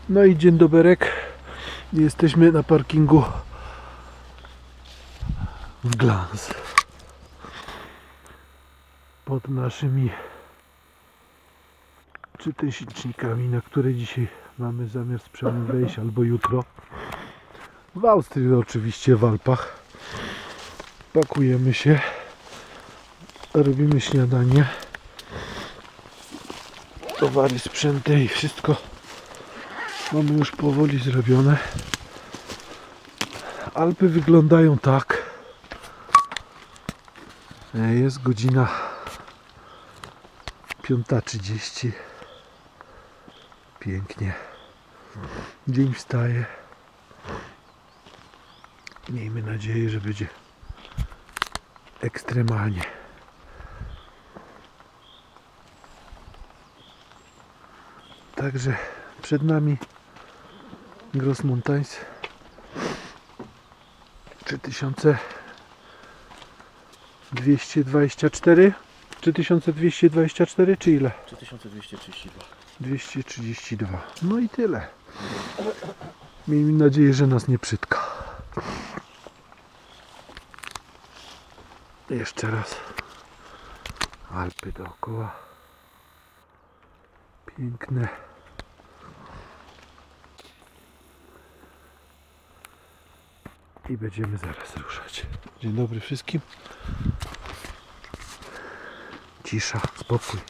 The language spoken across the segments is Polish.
No i dzień doberek. Jesteśmy na parkingu w Glans. Pod naszymi czytelnicznikami, na które dzisiaj mamy zamiar z przodu wejść albo jutro. W Austrii oczywiście, w Alpach. Pakujemy się. Robimy śniadanie. Towary, sprzęty i wszystko mamy już powoli zrobione. Alpy wyglądają tak. Jest godzina 5:30. Pięknie. Dzień wstaje. Miejmy nadzieję, że będzie ekstremalnie. Także przed nami Grossmontains 3224. 3224 czy ile? 3232. 232. No i tyle. Miejmy nadzieję, że nas nie przytka. Jeszcze raz. Alpy dookoła. Piękne. I będziemy zaraz ruszać. Dzień dobry wszystkim. Cisza, spokój.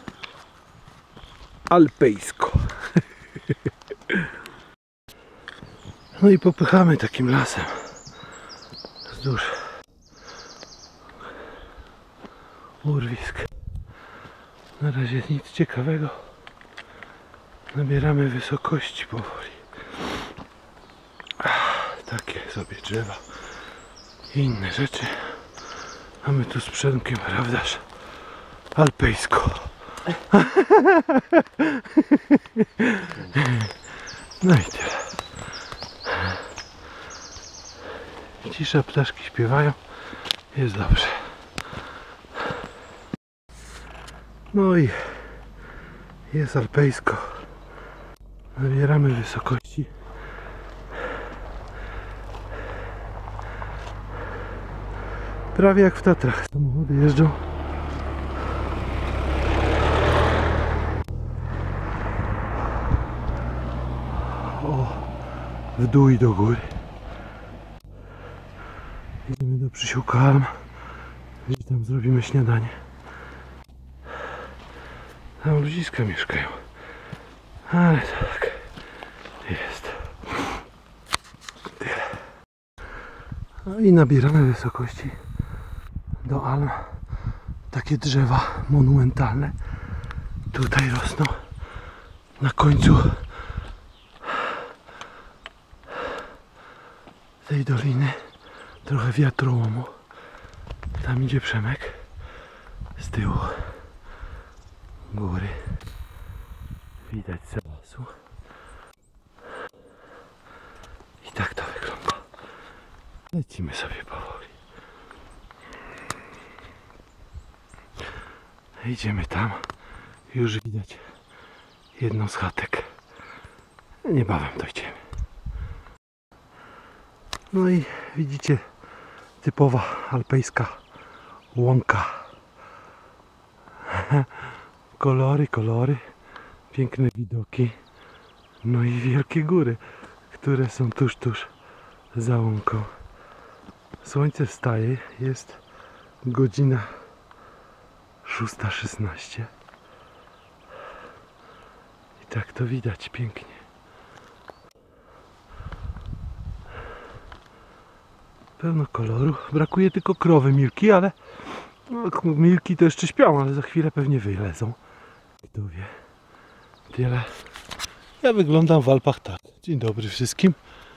Alpejsko. No i popychamy takim lasem wzdłuż urwisk. Na razie nic ciekawego. Nabieramy wysokości powoli. Takie sobie drzewa i inne rzeczy. A my tu z Przemkiem, prawdaż? Alpejsko. No i tyle. Cisza, ptaszki śpiewają. Jest dobrze. No i jest alpejsko. Nabieramy wysokości. Prawie jak w Tatrach. Samochody jeżdżą. O, w dół i do góry. Idziemy do Przysiłka Alm, gdzie tam zrobimy śniadanie. Tam ludziska mieszkają. Ale tak jest. Tyle. No i nabieramy wysokości do Alm. Takie drzewa monumentalne tutaj rosną. Na końcu tej doliny trochę wiatrołomu. Tam idzie Przemek. Z tyłu góry widać z lasu. I tak to wygląda. Lecimy sobie powoli. Idziemy tam. Już widać jedną z chatek. Niebawem dojdziemy. No i widzicie, typowa alpejska łąka. Kolory, kolory, piękne widoki. No i wielkie góry, które są tuż za łąką. Słońce wstaje, jest godzina 6:16. I tak to widać pięknie. Pełno koloru. Brakuje tylko krowy Milki, ale no, Milki to jeszcze śpią, ale za chwilę pewnie wylezą. Kto wie. Tyle. Ja wyglądam w Alpach tak. Dzień dobry wszystkim.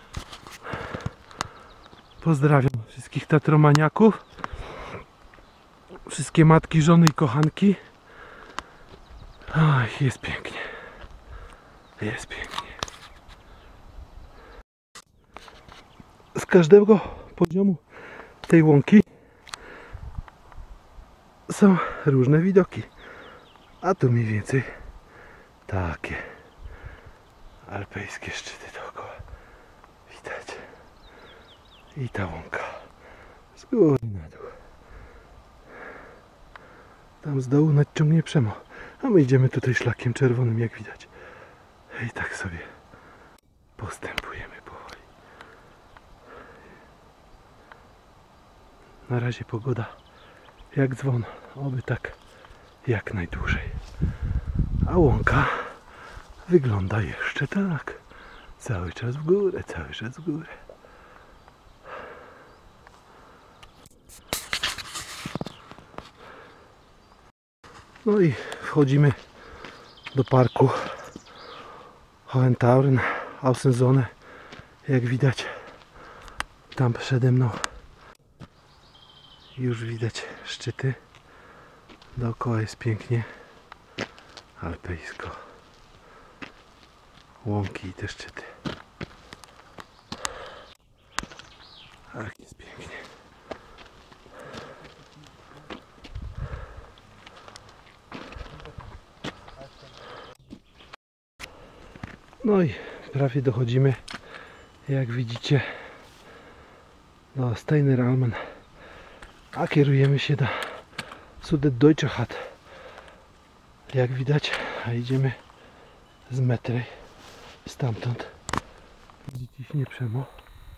Pozdrawiam wszystkich tatromaniaków. Wszystkie matki, żony i kochanki. Ach, jest pięknie. Jest pięknie. Z każdego poziomu tej łąki są różne widoki. A tu mniej więcej takie. Alpejskie szczyty dookoła. Widać. I ta łąka. Z góry na dół. Tam z dołu nadciągnie Przemo. A my idziemy tutaj szlakiem czerwonym, jak widać. I tak sobie postępujemy powoli. Na razie pogoda jak dzwon. Oby tak jak najdłużej. A łąka wygląda jeszcze tak. Cały czas w górę, cały czas w górę. No i wchodzimy do parku Hohentauern, Außenzone. Jak widać, tam przede mną już widać szczyty. Dookoła jest pięknie alpejsko. Łąki i te szczyty. Tak jest pięknie. No i prawie dochodzimy, jak widzicie, do Steineralmen, a kierujemy się do Süddeutsche Hut. Jak widać, a idziemy z metry stamtąd, gdzie ciśnie Przemo.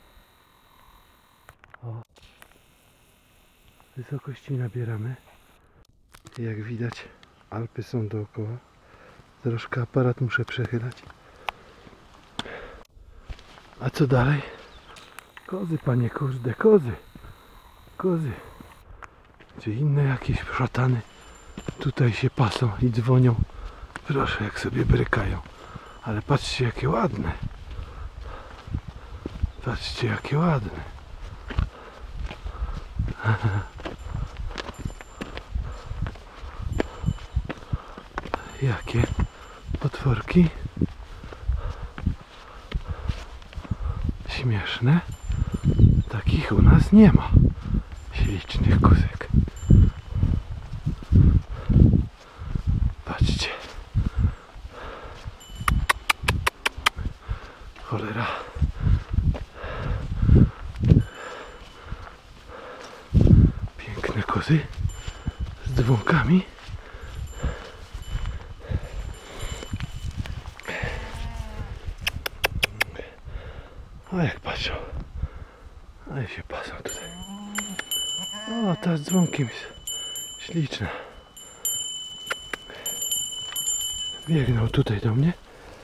O, wysokości nabieramy. Jak widać, Alpy są dookoła. Troszkę aparat muszę przechylać. A co dalej? Kozy, panie, kurde, kozy. Kozy. Czy inne jakieś szatany tutaj się pasą i dzwonią. Proszę, jak sobie brykają. Ale patrzcie, jakie ładne. Patrzcie, jakie ładne. Jakie potworki. Śmieszne. Takich u nas nie ma. Ślicznych kozek. Patrzcie. Cholera. Piękne kozy z dzwonkami. A jak patrzą. A jak się pasą tutaj. O, ta z dzwonkiem jest śliczna. Biegną tutaj do mnie.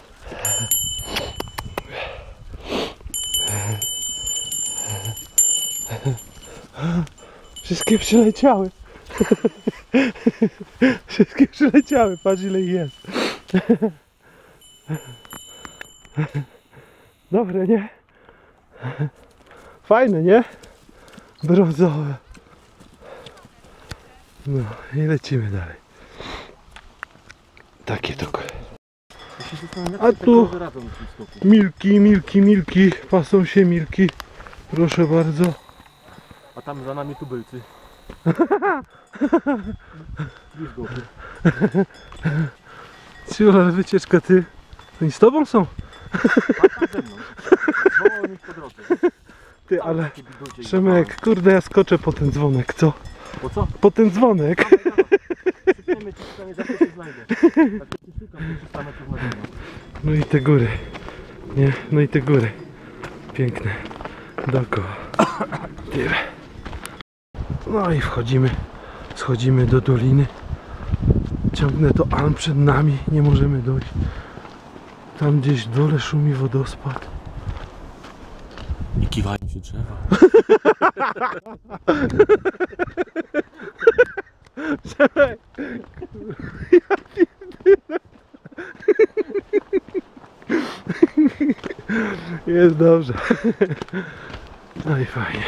Wszystkie przyleciały. Wszystkie przyleciały. Patrz, ile ich jest. Dobre, nie? Fajne, nie? Brązowe. No i lecimy dalej. Takie to. A tu milki, pasą się milki. Proszę bardzo. A tam za nami tubylcy. Ciula, wycieczka, ty. Oni z tobą są? A ze mną. Zwołał mi po drodze. Ty, ale Przemek, kurde, ja skoczę po ten dzwonek, co? Po co? Po ten dzwonek. Szykniemy ci, tutaj zawsze się znajdę. Tak ci szukam, 300 metrów na zewnątrz. No i te góry. Nie? No i te góry. Piękne. Dookoła. Tyle. No i wchodzimy. Schodzimy do doliny. Ciągnę to Alm przed nami. Nie możemy dojść. Tam gdzieś w dole szumi wodospad. I kiwają się drzewa. Przemek! Jest dobrze. No i fajnie.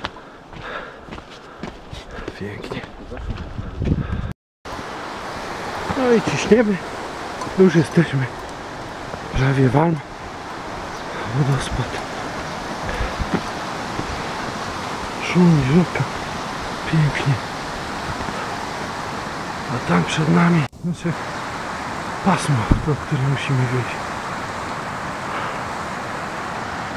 Pięknie. No i ciśniemy. Już jesteśmy prawie w Alm. Wodospad. Szum rzeka. Pięknie. A tam przed nami znaczy pasmo, do którego musimy wyjść.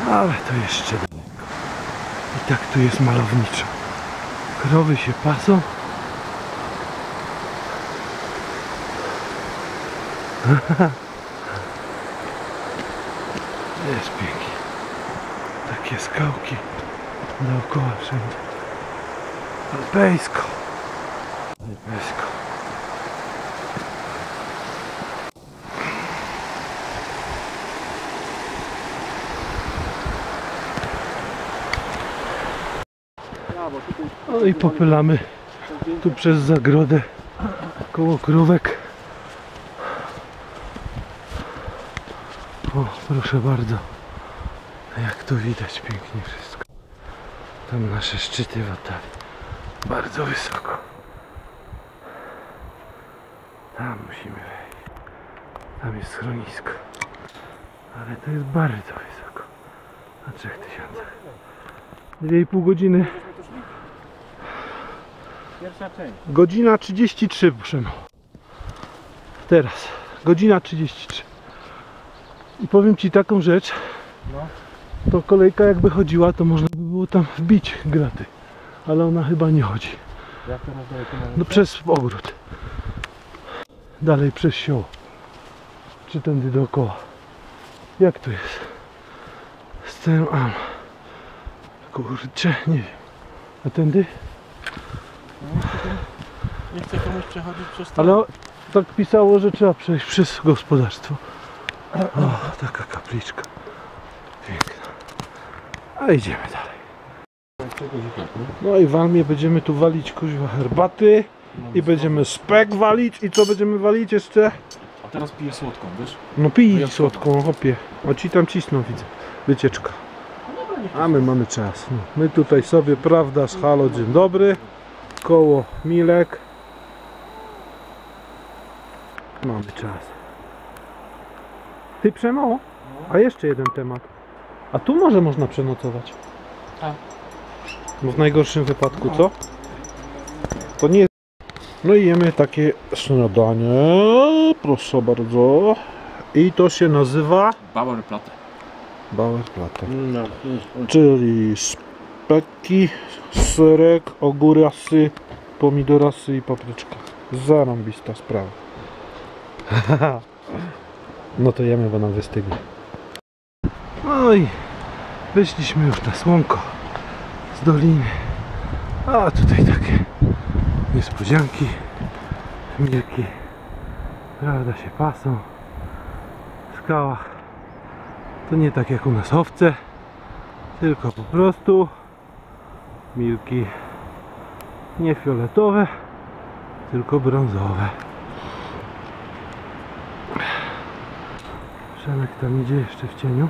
Ale to jeszcze daleko. I tak tu jest malowniczo. Krowy się pasą. Jest pięknie. Takie skałki dookoła wszędzie. Alpejsko. Alpejsko. No i popylamy tu przez zagrodę koło krówek. O, proszę bardzo, jak tu widać pięknie wszystko. Tam nasze szczyty w oddali, bardzo wysoko. Tam musimy wejść. Tam jest schronisko, ale to jest bardzo wysoko. Na 3000. 2,5 godziny. Pierwsza część. Godzina 33, Przemo. Teraz. Godzina 33. I powiem Ci taką rzecz. No. To kolejka jakby chodziła, to można by było tam wbić graty. Ale ona chyba nie chodzi. Jak teraz daleko mamy? No przez ogród. Dalej przez sioło. Czy tędy dookoła. Jak tu jest? Z tym kurczę, nie wiem. A tędy? Nie chcę komuś przechodzić przez to. Ale tak pisało, że trzeba przejść przez gospodarstwo. O, taka kapliczka. Piękna. A idziemy dalej. No i w Almie będziemy tu walić kuźwa herbaty. I będziemy spek walić. I co będziemy walić jeszcze? A teraz piję słodką, wiesz? No pij słodką, hopie. O ci tam cisną, widzę. Wycieczka. A my mamy czas. No, my tutaj sobie, prawda, z halo, dzień dobry. Koło Milek. Mamy czas. Ty Przemo? A jeszcze jeden temat. A tu może można przenocować? Tak. No w najgorszym wypadku, co? To nie jest... No i jemy takie śniadanie. Proszę bardzo. I to się nazywa... Bauerplatte. Bauerplatte. No. Czyli speki, serek, ogórasy, pomidorasy i papryczka. Zarąbista sprawa. No to jemy, bo nam wystygnie. No i wyszliśmy już na słonko z doliny. A tutaj takie niespodzianki. Milki, prawda, się pasą w skałach. To nie tak jak u nas owce, tylko po prostu milki nie fioletowe, tylko brązowe. Przemek tam idzie jeszcze w cieniu.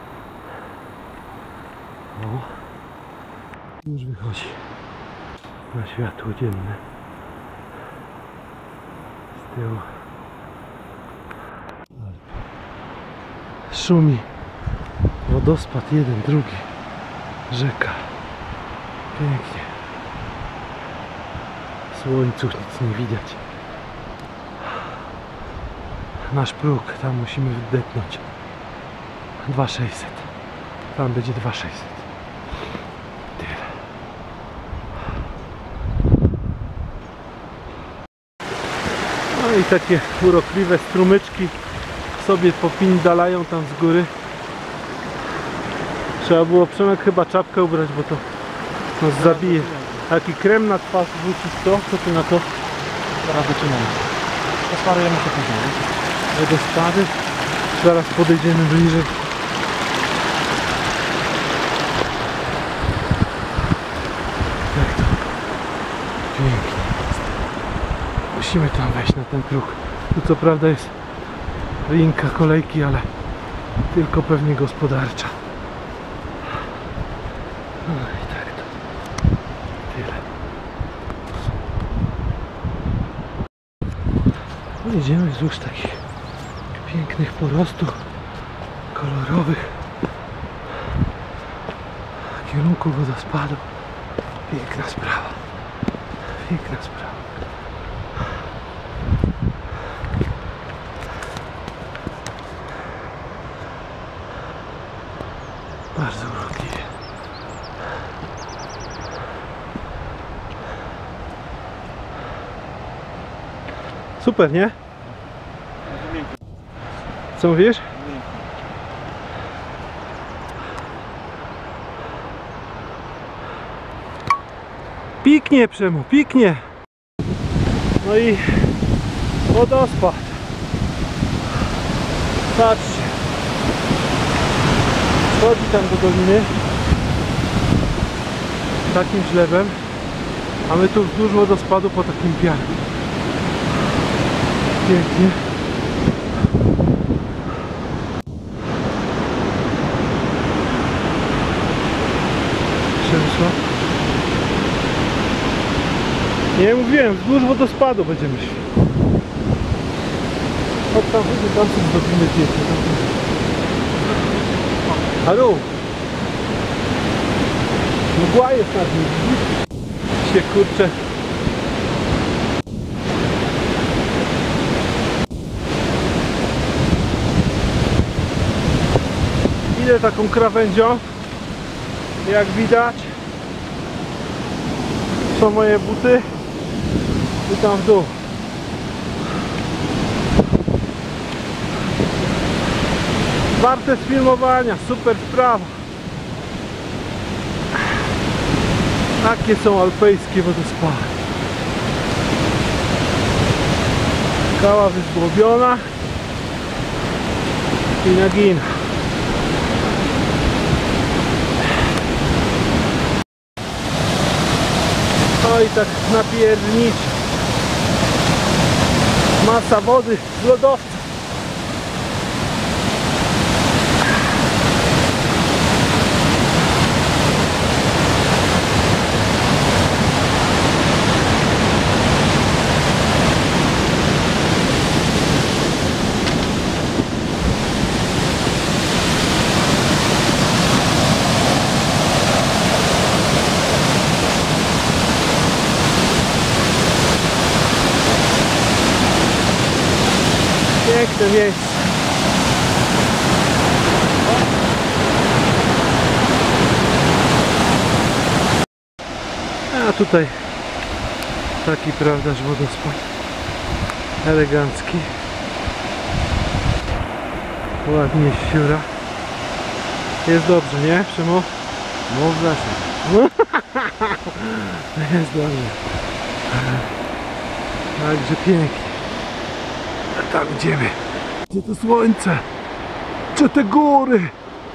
O, już wychodzi na światło dzienne. Z tyłu szumi wodospad, jeden, drugi, rzeka. Pięknie. Słońcu nic nie widać. Nasz próg, tam musimy wdepnąć 2600. Tam będzie 2600. Tyle. No i takie urokliwe strumyczki sobie popindalają tam z góry. Trzeba było, Przemek, chyba czapkę ubrać, bo to nas zabije. Taki krem na twarz wrzucić, to? Co ty na to? Teraz zaczynamy. Posmarujemy się później. Wodospady. Zaraz podejdziemy bliżej. Jak to? Pięknie. Musimy tam wejść na ten próg. Tu co prawda jest linka kolejki, ale tylko pewnie gospodarcza. No i tak to. Tyle. No idziemy wzdłuż takich pięknych porostów kolorowych w kierunku wodospadu. Piękna sprawa. Piękna sprawa. Bardzo urokliwie. Super, nie? Co mówisz? Piknie, Przemu, piknie. No i wodospad. Patrzcie. Chodzi tam do doliny takim żlebem, a my tu wzdłuż wodospadu po takim piarku. Pięknie. Przemysław. Nie mówiłem, wzdłuż wodospadu będziemy szli. Od tam coś zrobimy zdjęcie. Halo! Mgła jest nad nim, widzisz? Się kurczę. Idę taką krawędzią. Jak widać są moje buty i tam w dół. Warte sfilmowania, super sprawa. Takie są alpejskie wodospady. Skała wyzgłobiona i nagina. No i tak napierniczy. Masa wody z lodowca. Piękne miejsce. A tutaj taki, prawdaż, wodospad elegancki. Ładnie siura. Jest dobrze, nie, Przemo? No w lesie. Jest dobrze. Także pięknie. A tam idziemy. Gdzie to słońce? Gdzie te góry?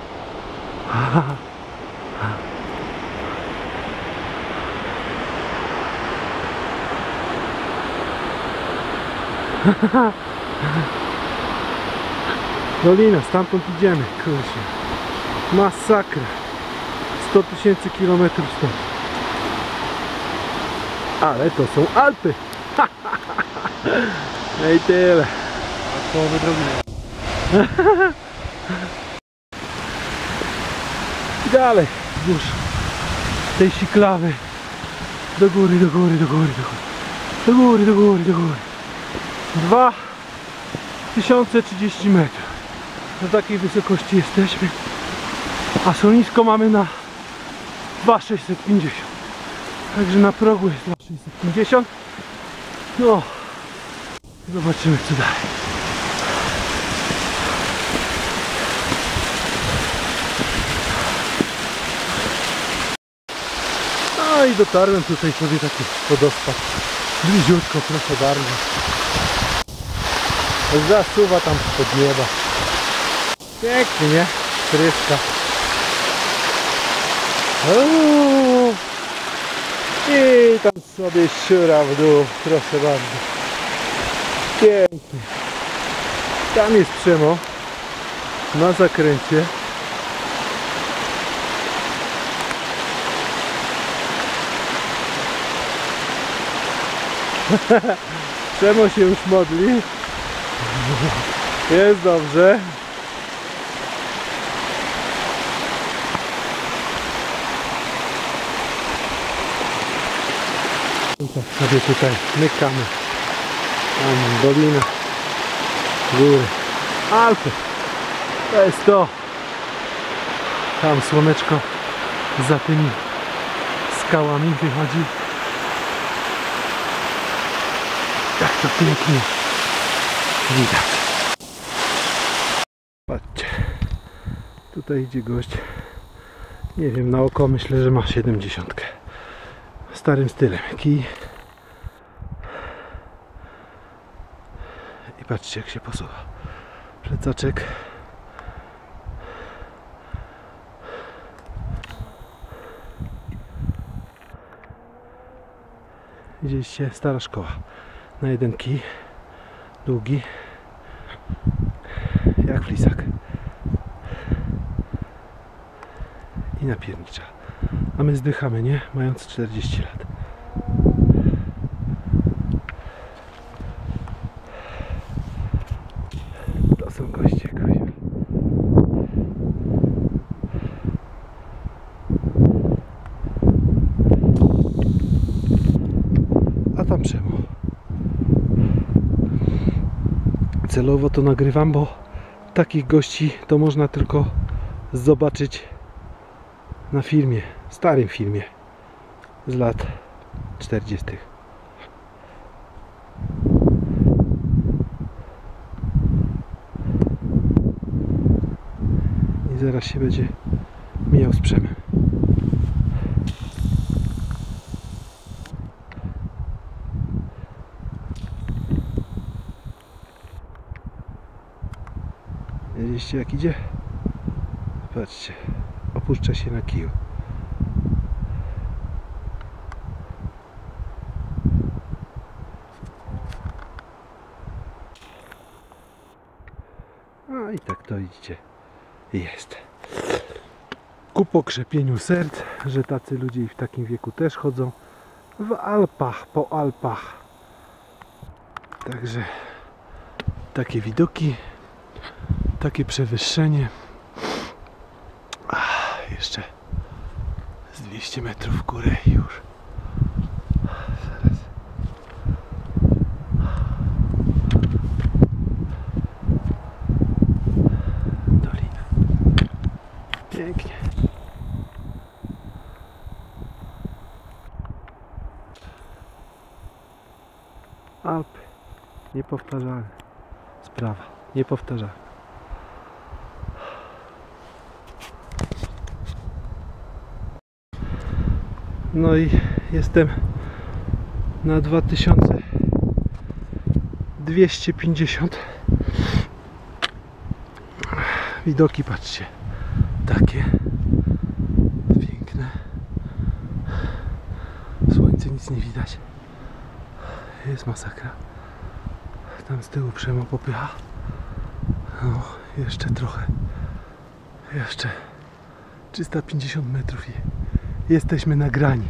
Dolina, stamtąd idziemy, kurczę. Masakra. 100 000 kilometrów stąd. Ale to są Alpy. No i tyle. Połowy drogi. I dalej wzdłuż tej siklawy. Do góry, do góry, do góry, do góry. Do góry, do góry, do góry. 2030 metrów. Na takiej wysokości jesteśmy. A schronisko mamy na 2650. Także na progu jest 2650. No, zobaczymy co dalej. No i dotarłem tutaj sobie taki wodospad. Bliziutko, proszę bardzo. Zasuwa tam spod nieba. Pięknie, nie? Tryska. I tam sobie siura w dół, proszę bardzo. Pięknie. Tam jest Przemo na zakręcie. Przemo się już modli. Jest dobrze. I tak sobie tutaj mykamy. Tam dolina, góry, Alpy. To jest to. Tam słoneczko za tymi skałami wychodzi. Jak to pięknie widać. Patrzcie, tutaj idzie gość. Nie wiem, na oko myślę, że ma 70. Starym stylem. Kij. I patrzcie, jak się posuwa. Plecaczek. Widzieliście, stara szkoła. Na jeden kij. Długi. Jak flisak. I napiernicza. A my zdychamy, nie? Mając 40 lat. To są goście, kuźwa. A tam Przemo. Celowo to nagrywam, bo takich gości to można tylko zobaczyć na filmie, starym filmie z lat 40. I zaraz się będzie mijał z Przemem. Widzieliście, jak idzie? Patrzcie, opuszcza się na kiju. No i tak to idzie. Jest. Ku pokrzepieniu serc, że tacy ludzie i w takim wieku też chodzą w Alpach, po Alpach. Także takie widoki, takie przewyższenie. Jeszcze z 200 metrów w górę już. Zaraz. Dolina. Pięknie. Alpy. Niepowtarzalne. Sprawa. Niepowtarzalna. No i jestem na 2250. Widoki, patrzcie, takie piękne. Słońce, nic nie widać. Jest masakra. Tam z tyłu Przemo popycha. No, jeszcze trochę. Jeszcze 350 metrów i jesteśmy nagrani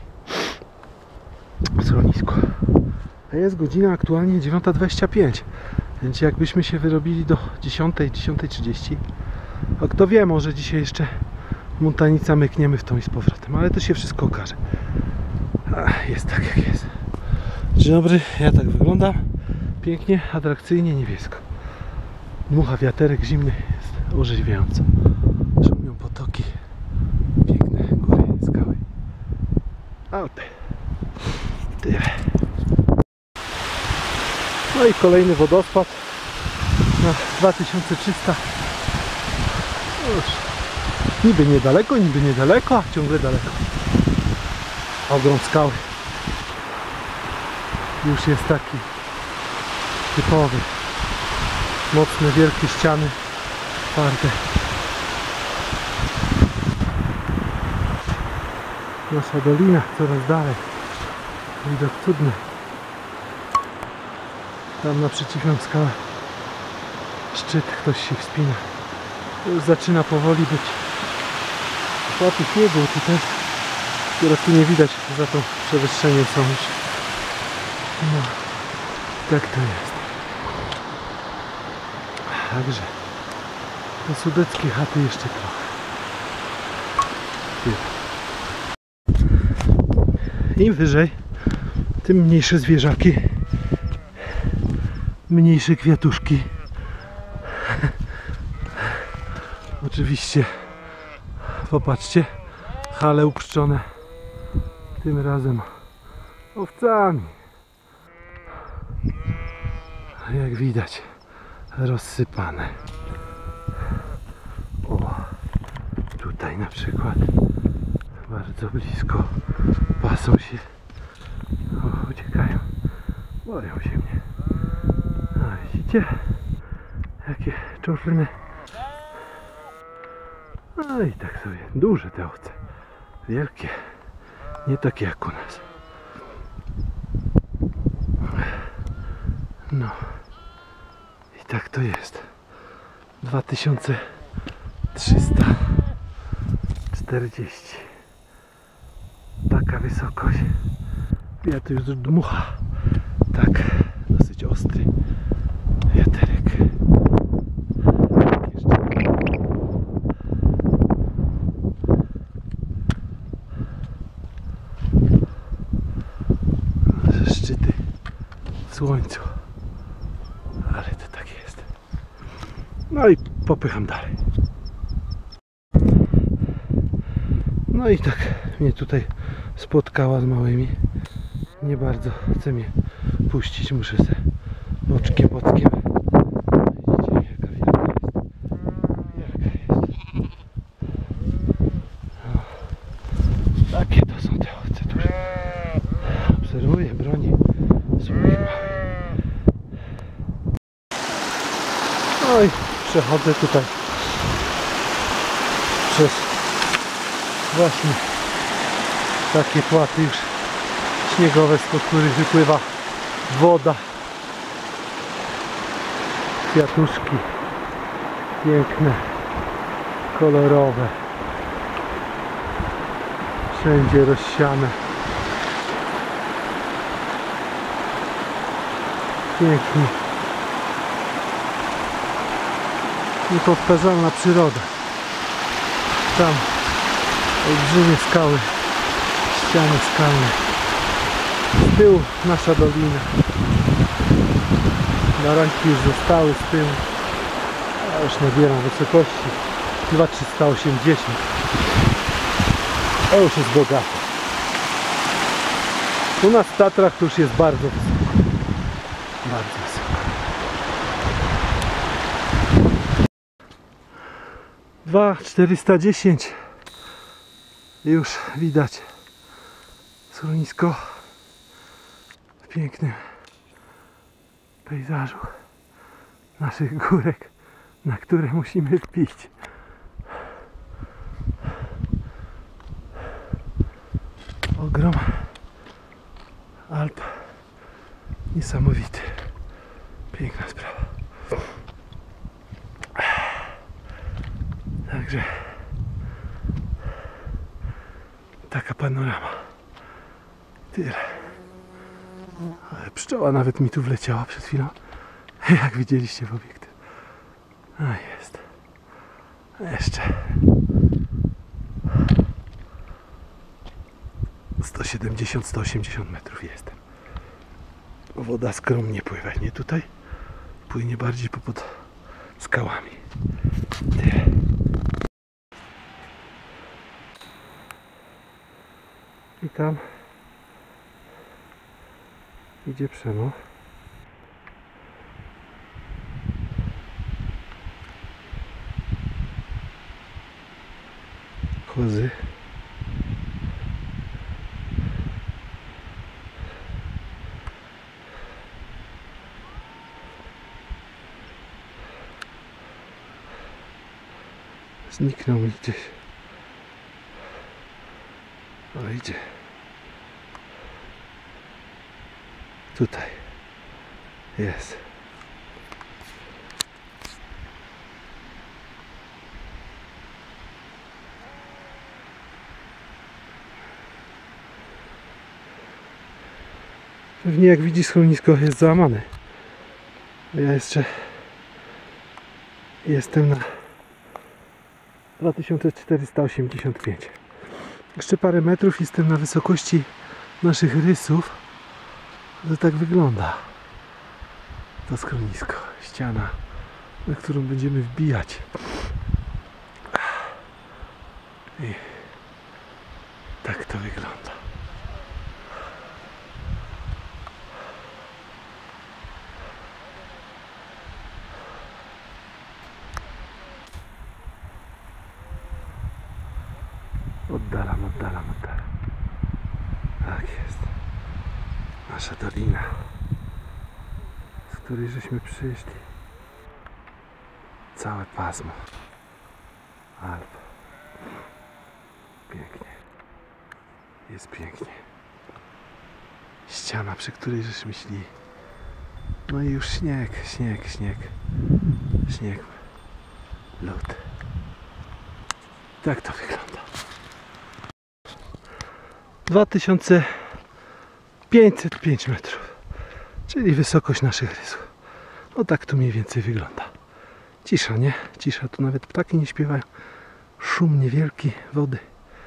w schronisku. A jest godzina aktualnie 9:25, więc jakbyśmy się wyrobili do 10:30, a kto wie, może dzisiaj jeszcze Montanica mykniemy w tą i z powrotem, ale to się wszystko okaże. Jest tak, jak jest. Dzień dobry, ja tak wyglądam. Pięknie, atrakcyjnie, niebiesko. Dmucha wiaterek, zimny, jest orzeźwiająco. Szumią potoki. Piękne góry, skały. Alpy. Tyle. No i kolejny wodospad na 2300. Już niby niedaleko, a ciągle daleko. Ogrom skały. Już jest taki typowy. Mocne, wielkie ściany. Twarde. Nasza dolina coraz dalej. Widok cudny. Tam naprzeciwną skałę. Szczyt, ktoś się wspina. Już zaczyna powoli być płaty śniegu tutaj. Które tu nie widać, za to przewyższenie są już. No, tak to jest. Także do sudeckiej chaty jeszcze trochę. Im wyżej, tym mniejsze zwierzaki, mniejsze kwiatuszki. Oczywiście Popatrzcie, hale uprzczone tym razem owcami. Jak widać, rozsypane. O, tutaj na przykład bardzo blisko pasą się. O, uciekają, boją się mnie. A widzicie, jakie czarne. No i tak sobie, duże te owce, wielkie, nie takie jak u nas. No i tak to jest. 2340. Taka wysokość. Wiatr już dmucha. Tak, dosyć ostry wiaterek. Jeszcze szczyty w słońcu. Ale to tak jest. No i popycham dalej. No i tak mnie tutaj spotkała z małymi. Nie bardzo chce mnie puścić. Muszę se boczkiem. Widzicie, jaka wielka jest. Wielka jest. No. Takie to są te owce duże. Obserwuję, broni swoich małych. No i przechodzę tutaj przez właśnie takie płaty już śniegowe, spod których wypływa woda. Kwiatuszki piękne, kolorowe, wszędzie rozsiane. Pięknie. Niepowtarzalna przyroda. Tam olbrzymie skały, ściany skalne. Z tyłu nasza dolina. Baranki już zostały z tyłu. Ja już nabieram wysokości 2380. To już jest bogato. U nas w Tatrach to już jest bardzo wysoko. Bardzo wysoko. 2410. Już widać schronisko w pięknym pejzażu naszych górek, na które musimy wbić. Ogrom Alp niesamowity. Piękna sprawa. Także taka panorama. Tyle. Ale pszczoła nawet mi tu wleciała przed chwilą. Jak widzieliście w obiektyw. A jest. Jeszcze 170-180 metrów jestem. Woda skromnie pływa, nie tutaj. Płynie bardziej pod skałami. Tyle. I tam idzie Przemo. Kozy. Zniknął mi gdzieś. O, idzie. Tutaj. Jest. Pewnie jak widzi schronisko jest załamane. Ja jeszcze jestem na 2485. Jeszcze parę metrów jestem na wysokości naszych rysów. To tak wygląda to schronisko, ściana, na którą będziemy wbijać. I tak to wygląda. Oddalam. Tak jest. Nasza dolina, z której żeśmy przyszli. Całe pasmo Alp. Pięknie. Jest pięknie. Ściana, przy której żeśmy szli. No i już śnieg. Lód. Tak to wygląda. 2505 metrów, czyli wysokość naszych rysów. No tak to mniej więcej wygląda. Cisza, nie? Cisza, tu nawet ptaki nie śpiewają. Szum niewielki wody.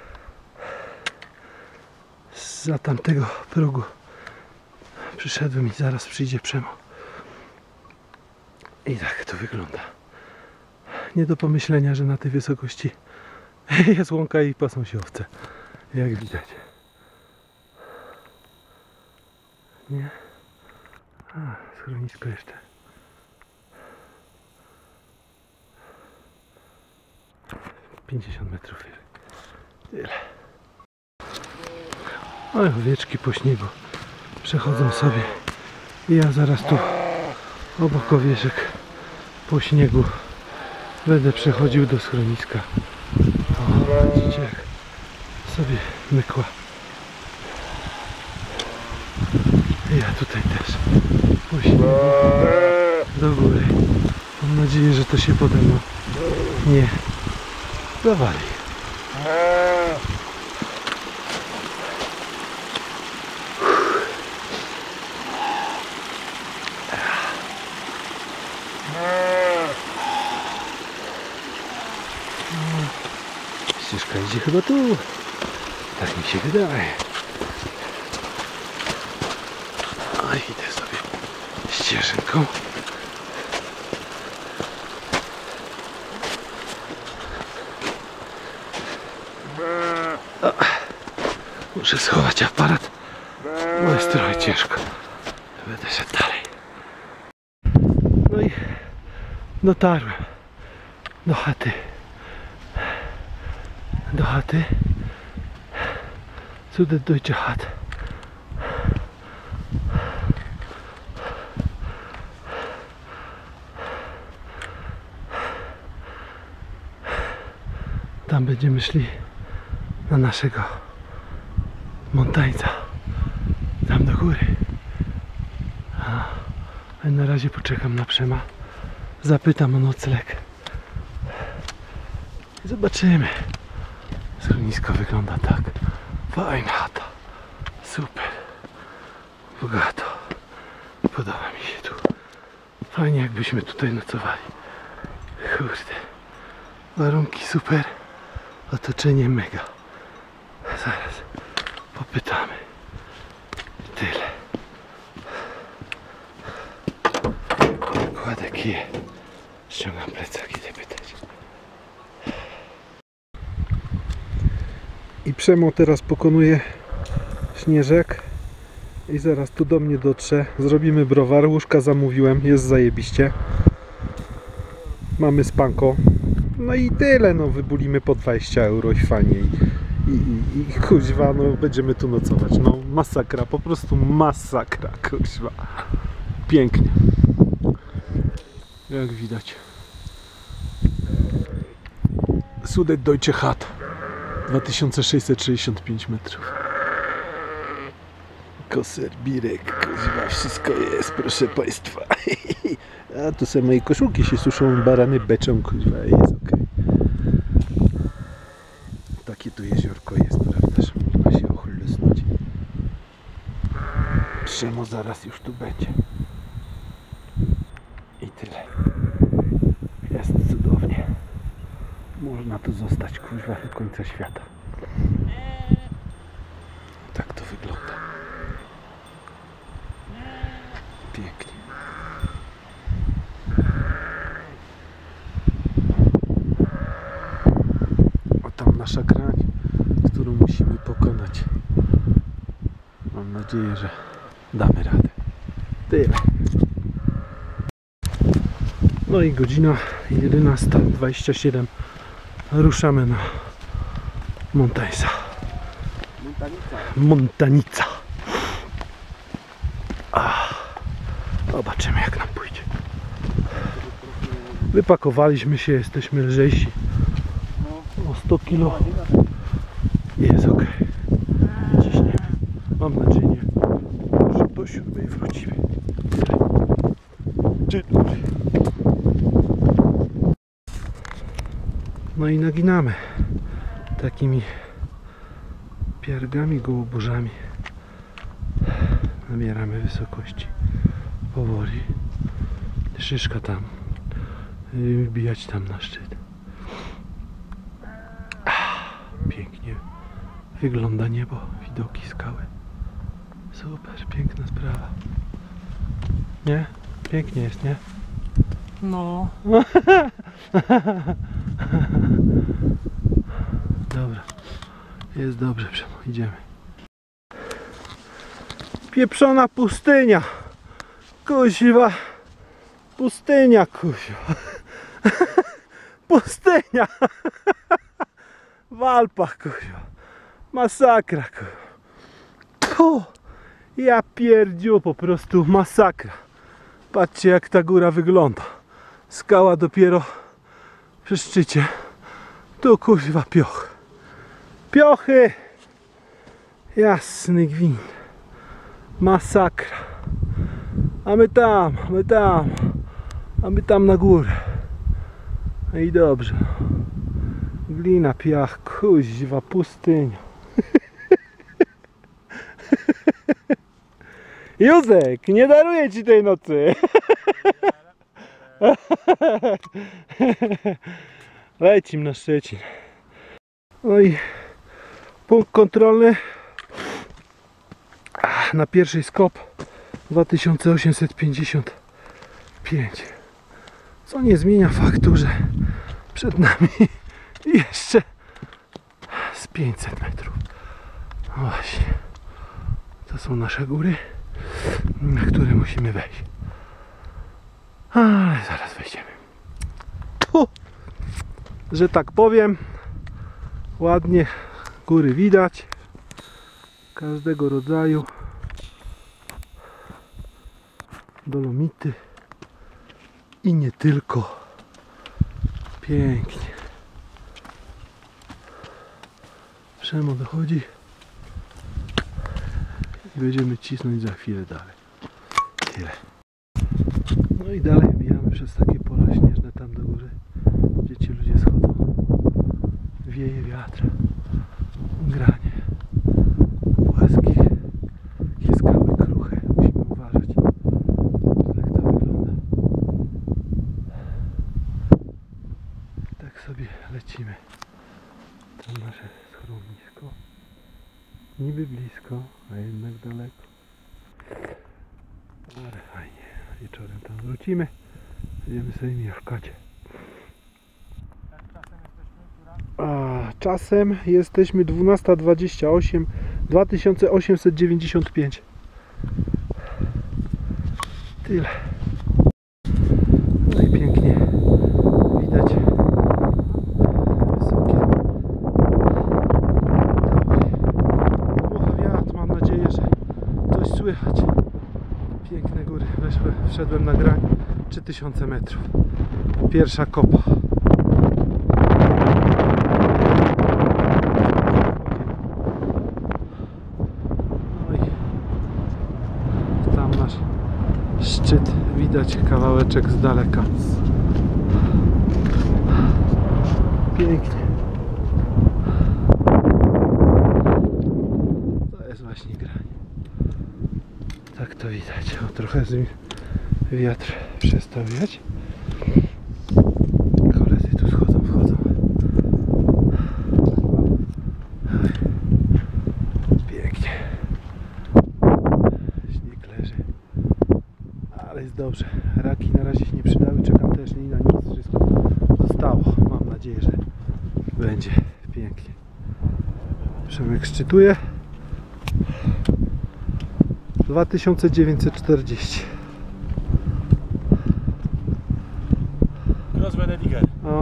Za tamtego progu przyszedłem i zaraz przyjdzie Przemo. I tak to wygląda. Nie do pomyślenia, że na tej wysokości jest łąka i pasą się owce. Jak widać. Nie? A, schronisko jeszcze. - 50 metrów wyżej. Tyle. Oj, owieczki po śniegu przechodzą sobie. I ja zaraz tu obok owieczek po śniegu będę przechodził do schroniska. O, widzicie, jak sobie mykła. I ja tutaj też po śniegu do góry. Mam nadzieję, że to się pode mną nie zawali. Ścieżka idzie chyba tu. Tak mi się wydaje. A idę sobie ścieżynką. O, muszę schować aparat, bo jest trochę ciężko. Będę szedł dalej. No i dotarłem do chaty. Zu der Deutsche Hut. Tam będziemy szli na naszego montańca. Tam do góry. A na razie poczekam na Przema. Zapytam o nocleg. Zobaczymy. Schronisko wygląda tak. Fajna chata. Super. Bogato. Podoba mi się tu. Fajnie, jakbyśmy tutaj nocowali. Kurde. Warunki super. Otoczenie mega. Zaraz popytamy. Tyle. Kładę kije. Ściągam plecak, idę pytać. I Przemo teraz pokonuje śnieżek i zaraz tu do mnie dotrze. Zrobimy browar, łóżka zamówiłem, jest zajebiście. Mamy spanko. No i tyle, no wybulimy po 20 euro i fajnie. I kuźwa, no będziemy tu nocować. No masakra, po prostu masakra, kuźwa. Pięknie. Jak widać. Sudet Deutsche Hut. 2665 metrów. Koser, birek, kuźwa, wszystko jest, proszę państwa. A tu sobie moje koszulki się suszą, barany beczą, kuźwa, jest ok. Takie tu jeziorko jest, prawda, że można się ochlysnąć. Przemo zaraz już tu będzie. I tyle. Jest cudownie. Można tu zostać, kuźwa, do końca świata. Tak to wygląda. Pięknie. O tam na nasza grań, którą musimy pokonać. Mam nadzieję, że damy radę. Tyle. No i godzina 11:27. Ruszamy na Montańca. Montanica. Zobaczymy, jak nam pójdzie. Wypakowaliśmy się, jesteśmy lżejsi o 100 kg. Jest ok. Ciśniemy. Mam nadzieję, że po 7 wrócimy. Dzień dobry. No i naginamy takimi piargami, gołoburzami. Nabieramy wysokości powoli. Szyszka tam, wbijać tam na szczyt. Pięknie wygląda niebo, widoki, skały. Super, piękna sprawa. Nie? Pięknie jest, nie? No. Dobra, jest dobrze, Przemo, idziemy. Pieprzona pustynia. Kuźwa. Pustynia, kuźwa. Pustynia. W Alpach, kuźwa. Masakra, kuźwa. Puh. Ja pierdziu, po prostu masakra. Patrzcie, jak ta góra wygląda. Skała dopiero przy szczycie. Tu kuźwa pioch. Piochy. Jasny gwint. Masakra. A my tam, a my tam na górę. No i dobrze. Glina, piach, kuźwa, pustynia. Józek, nie daruję ci tej nocy. Lecim na Szczecin. No i punkt kontrolny na pierwszej skop 2855. Co nie zmienia faktu, że przed nami jeszcze z 500 metrów. No właśnie. To są nasze góry, na które musimy wejść. Ale zaraz wejdziemy. Że tak powiem, ładnie góry widać, każdego rodzaju, dolomity i nie tylko. Pięknie. Przemo dochodzi i będziemy cisnąć za chwilę dalej. Tyle. No i dalej bijamy przez takie pola śnieżne tam do góry, gdzie ci ludzie schodzą. Wieje wiatr, granie, płaski, takie skały kruche, musimy uważać. Tak to wygląda. Tak sobie lecimy. Tam nasze schronisko. Niby blisko, a jednak daleko. Ale fajnie. Wieczorem tam wrócimy. Będziemy sobie mieszkać. Czasem jesteśmy 12:28, 2895. Tyle. No i pięknie widać wysokie dmucha wiatr. Mam nadzieję, że coś słychać. Piękne góry. Wszedłem na grań 3000 metrów. Pierwsza kopa. Szczyt widać kawałeczek z daleka. Pięknie. To jest właśnie grań. Tak to widać. O, trochę wiatr przestał wiać. Koledzy tu schodzą, wchodzą. Pięknie. Śnieg leży. Ale jest dobrze. Raki na razie się nie przydały. Czekam też nie na nic. Wszystko zostało. Mam nadzieję, że będzie pięknie. Przemek szczytuje. 2940. Cross Benediger. O.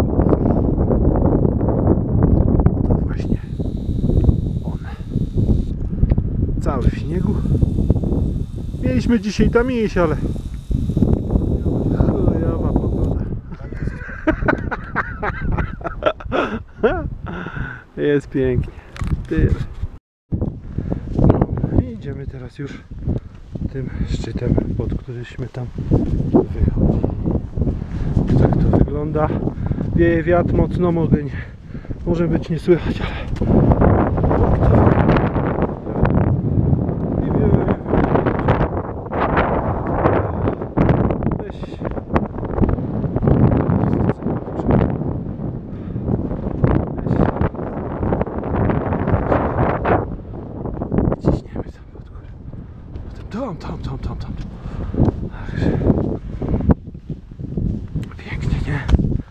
To właśnie on. Cały w śniegu. Mieliśmy dzisiaj tam iść, ale chujowa pogoda. Jest pięknie. Tyle. No, i idziemy teraz już tym szczytem, pod któryśmy tam wychodzili. Tak to wygląda. Wieje wiatr mocno, może być nie słychać, ale tak to wygląda. I wieje. Weź. Ciśniemy tam pod górę. Potem tam. Także pięknie, nie?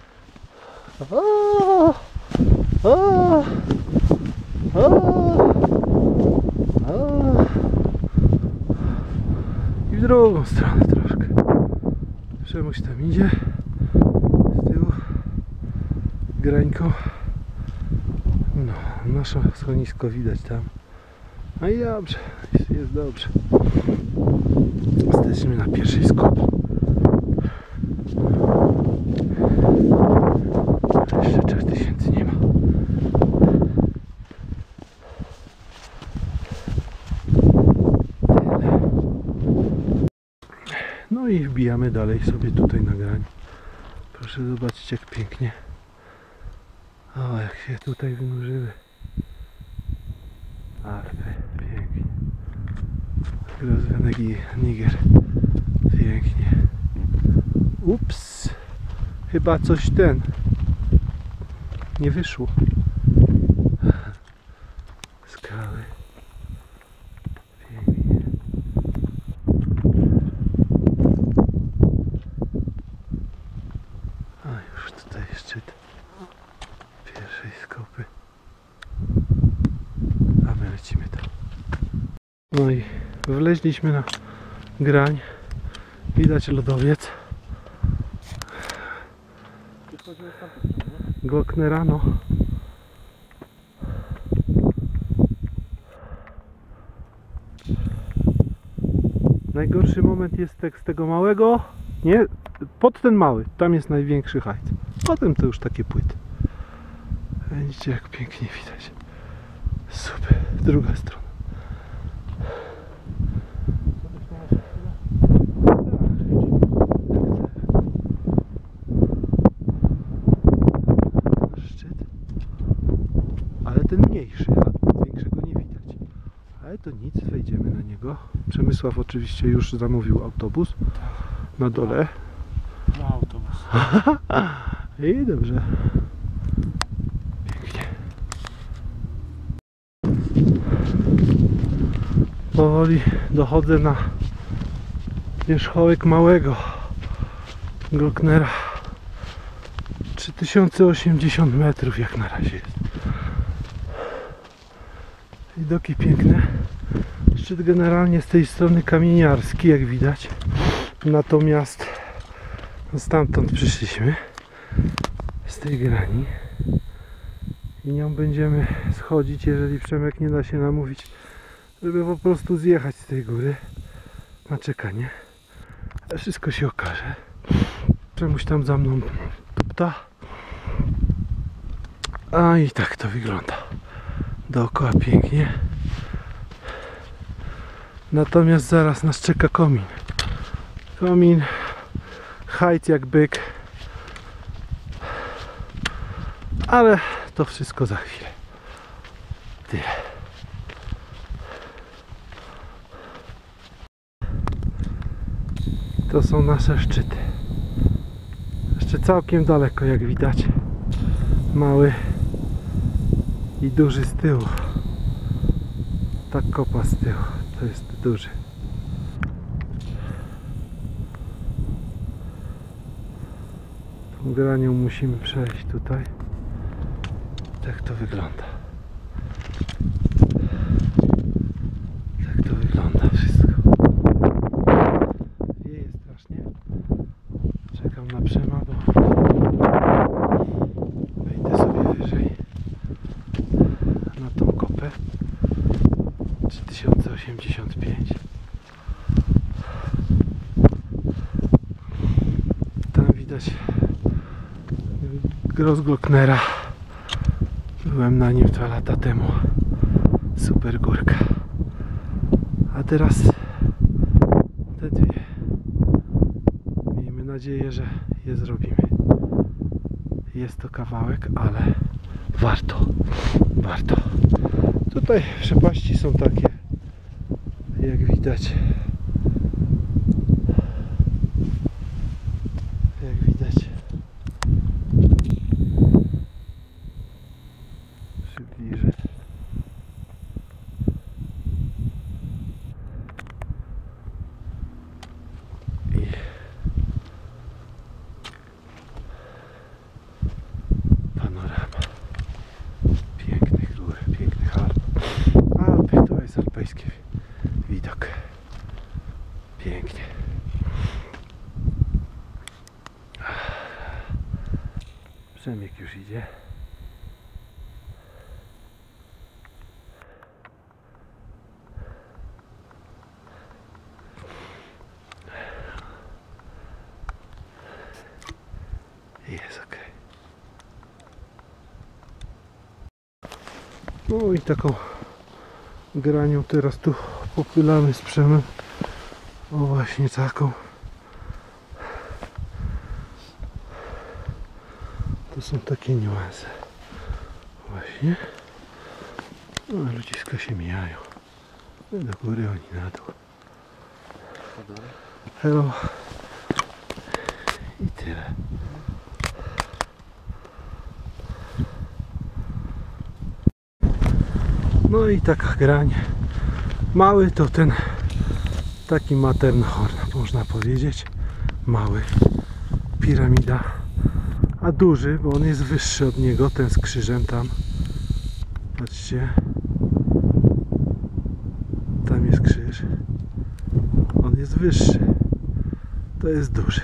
I w drugą stronę troszkę. Przemuś tam idzie z tyłu grańką. No, nasze schronisko widać tam. No i dobrze, jest dobrze. Jesteśmy na pierwszej skopie. Jeszcze 4000 nie ma. Tyle. No i wbijamy dalej sobie tutaj na grań. Proszę zobaczyć, jak pięknie. O, jak się tutaj wynurzyły Alpy. Pięknie. Niger. Pięknie. Ups. Chyba coś nie wyszło. Skały. Pięknie. A już tutaj szczyt pierwszej skopy. A my lecimy tam. No i wleźliśmy na grań. Widać lodowiec. Glocknera, no. Najgorszy moment jest z tego małego. Nie, pod ten mały. Tam jest największy hajc. Potem to już takie płyty. Widzicie, jak pięknie widać. Super. Druga strona. Ten mniejszy, a większego nie widać. Ale to nic, wejdziemy na niego. Przemysław oczywiście już zamówił autobus na dole. Na autobus. I dobrze. Pięknie. Powoli dochodzę na wierzchołek małego Glocknera. 3080 metrów jak na razie jest. Widoki piękne. Szczyt generalnie z tej strony kamieniarski, jak widać. Natomiast stamtąd przyszliśmy. Z tej grani. I nią będziemy schodzić, jeżeli Przemek nie da się namówić, żeby po prostu zjechać z tej góry na czekanie. Ale wszystko się okaże. Czemuś tam za mną tupta. A i tak to wygląda. Dookoła pięknie. Natomiast zaraz nas czeka komin. Komin, hajc jak byk. Ale to wszystko za chwilę. Tyle. To są nasze szczyty. Jeszcze całkiem daleko, jak widać. Mały i duży z tyłu. Ta kopa z tyłu to jest duży. Tą granią musimy przejść tutaj. Tak to wygląda. Tak to wygląda wszystko. Wieje strasznie. Czekam na Przema, bo wejdę sobie wyżej na tą kopę 3085. Tam widać Grossglocknera. Byłem na nim 2 lata temu. Super górka. A teraz te dwie. Miejmy nadzieję, że je zrobimy. Jest to kawałek, ale warto. Warto. Tutaj przepaści są takie, jak widać. Jak widać. Przybliżę. I panorama pięknych gór, pięknych Alp. Alpy to jest alpejski widok. Pięknie. Przemyk już idzie. Jest ok. No i taką granią teraz tu popylamy z Przemem. O właśnie taką. To są takie niuanse. Właśnie. No, a ludziska się mijają. My do góry, oni na dół. Hello. I tyle. No i taka grań. Mały to ten taki Matterhorn, można powiedzieć. Mały. Piramida. A duży, bo on jest wyższy od niego, ten z krzyżem tam. Patrzcie. Tam jest krzyż. On jest wyższy. To jest duży.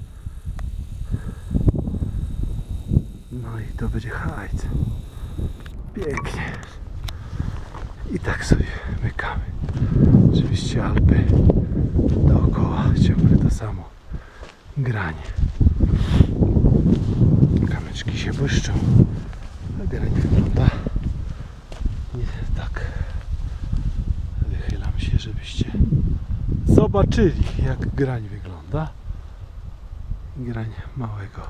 No i to będzie hajc. Pięknie. I tak sobie mykamy. Oczywiście Alpy dookoła, ciągle to samo granie. Kamyczki się błyszczą, a grań wygląda nie tak. Wychylam się, żebyście zobaczyli, jak grań wygląda. Grań małego.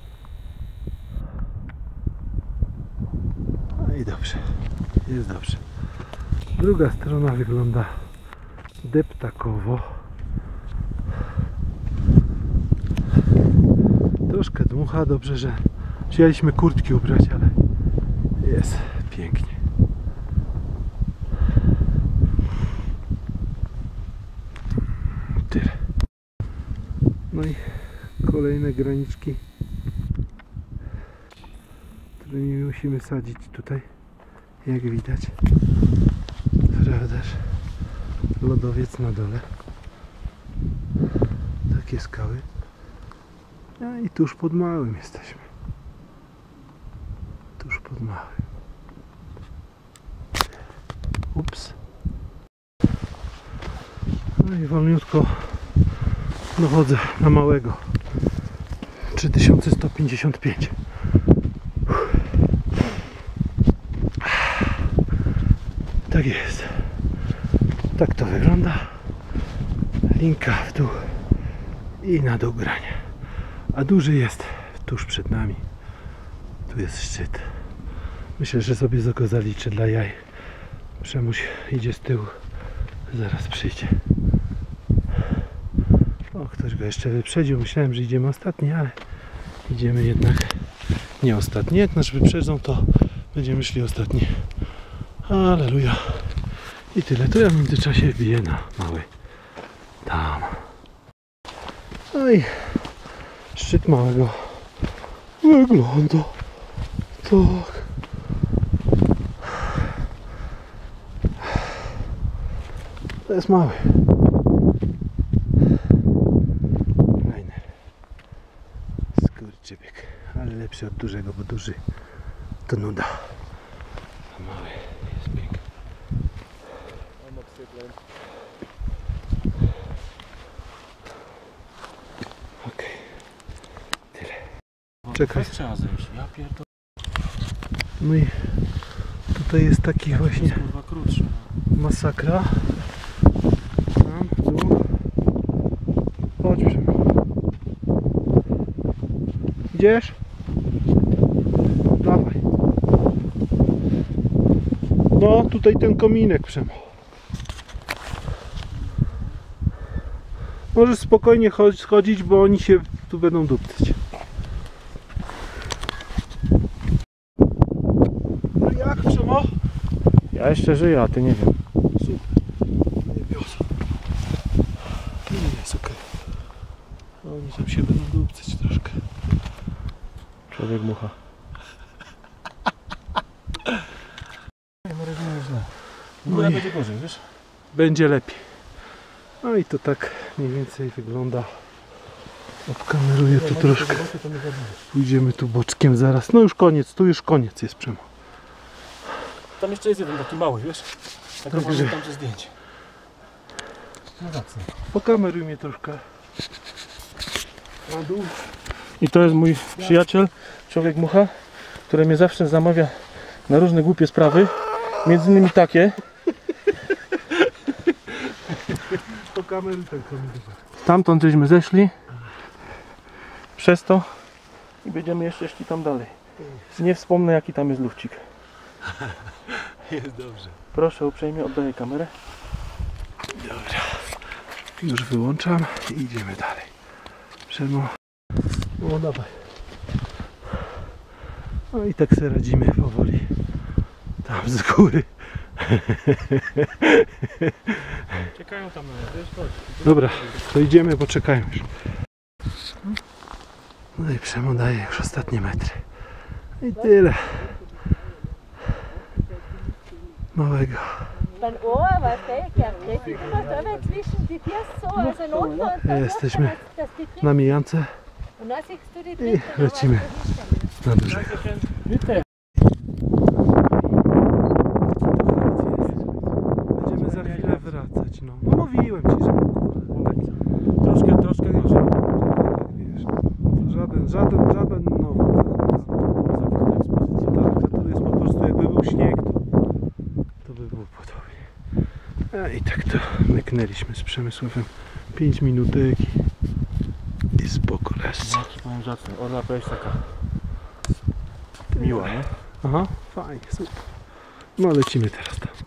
No i dobrze, jest dobrze. Druga strona wygląda deptakowo. Troszkę dmucha, dobrze, że chcieliśmy kurtki ubrać, ale jest pięknie. Tyle. No i kolejne graniczki, którymi musimy sadzić tutaj, jak widać. Prawdaż? Lodowiec na dole. Takie skały. No i tuż pod małym jesteśmy. Tuż pod małym. Ups. No i wolniutko dochodzę na małego. 3155. Tak jest. Tak to wygląda. Linka w dół i na dół grania. A duży jest tuż przed nami. Tu jest szczyt. Myślę, że sobie go zaliczę dla jaj. Przemuś idzie z tyłu. Zaraz przyjdzie. O, ktoś go jeszcze wyprzedził. Myślałem, że idziemy ostatni, ale idziemy jednak nie ostatni. Jak nas wyprzedzą, to będziemy szli ostatni. Alleluja. I tyle. To ja w międzyczasie biję na mały. Tam. No i szczyt małego wygląda tak. To jest mały. Liner. Skurczybyk. Ale lepszy od dużego, bo duży to nuda. A mały jest piękny. Okej. Tyle. Czekaj. Trzeba zejść. Ja pierdolę. No i tutaj jest taki właśnie Kurwa krótszy. masakra. Tam, tu. Chodź, Przemo. Idziesz? Dawaj. No, tutaj ten kominek, Przemo. Możesz spokojnie schodzić, bo oni się tu będą dupcyć. No jak, Przemo? Ja jeszcze żyję, a ty nie wiem. Super. Nie wiosło. Nie jest okej. Oni tam się będą dupcyć troszkę. Człowiek mucha. No rozumiem źle. No i będzie gorzej, wiesz? będzie lepiej. No i to tak mniej więcej wygląda. Obkameruję tu troszkę. Pójdziemy tu boczkiem zaraz. No już koniec, tu już koniec jest, Przemo. Tam jeszcze jest jeden taki mały, wiesz? Tak Dobrze. pamiętam ze zdjęć. No zacny. Pokameruj mnie troszkę. Na dół. I to jest mój przyjaciel, człowiek mucha, który mnie zawsze zamawia na różne głupie sprawy. Między innymi takie. Pokameruj ten kominek. Stamtąd żeśmy zeszli. Przez to. I będziemy jeszcze szli tam dalej. Nie wspomnę, jaki tam jest lufcik. Jest dobrze. Proszę uprzejmie, oddaję kamerę. Dobra. Już wyłączam i idziemy dalej. Przemo. No dawaj. No i tak sobie radzimy powoli. Tam z góry. Czekają tam na nas, wiesz, chodź. Dobra, to idziemy, bo czekają już. No i Przemo daje już ostatnie metry. I tyle. Małego. Van Ohr, was der ja kräftig gemacht, aber zwischen die First so, also in Ordnung und dann Jesteśmy das die na dritte. mijance Und dann siehst du die i dritte. dann lecimy weißt du, wie schnell. na brzeg. Będziemy za chwilę wracać, no. No mówiłem ci, że Troszkę już. tak wiesz. Żaden nowy. Tak, to jest po prostu jakby był śnieg, to by było podobnie. I tak to myknęliśmy z Przemysławem 5 minutek i spoko lesz. No, powiem zacny. Orla jest taka miła, nie? Aha, fajnie, super. No lecimy teraz tam.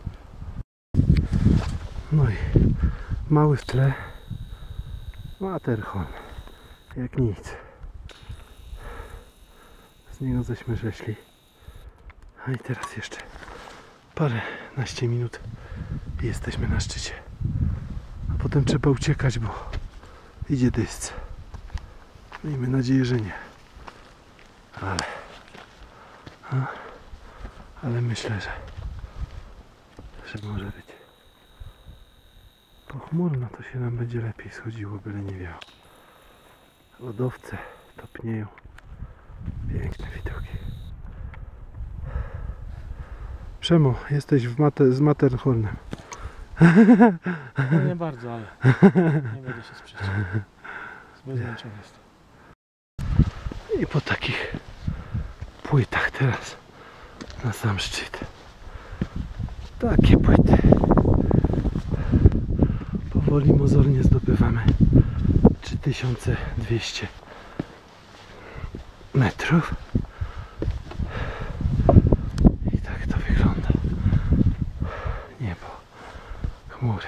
No i mały w tle. Matterhorn. Jak nic. Z niego żeśmy zeszli. A i teraz jeszcze paręnaście minut i jesteśmy na szczycie. A potem trzeba uciekać, bo idzie deszcz. Miejmy nadzieję, że nie. Ale myślę, że może być. Pochmurno to się nam będzie lepiej schodziło, byle nie wiało. Lodowce topnieją. Piękne widoki. Przemo, jesteś z Matterhornem. No nie bardzo, ale nie będę się sprzeciwiał. Zbyt zmęczony jest. I po takich płytach teraz na sam szczyt. Takie płyty. Powoli, mozolnie zdobywamy 3200 metrów. I tak to wygląda. Niebo, chmury.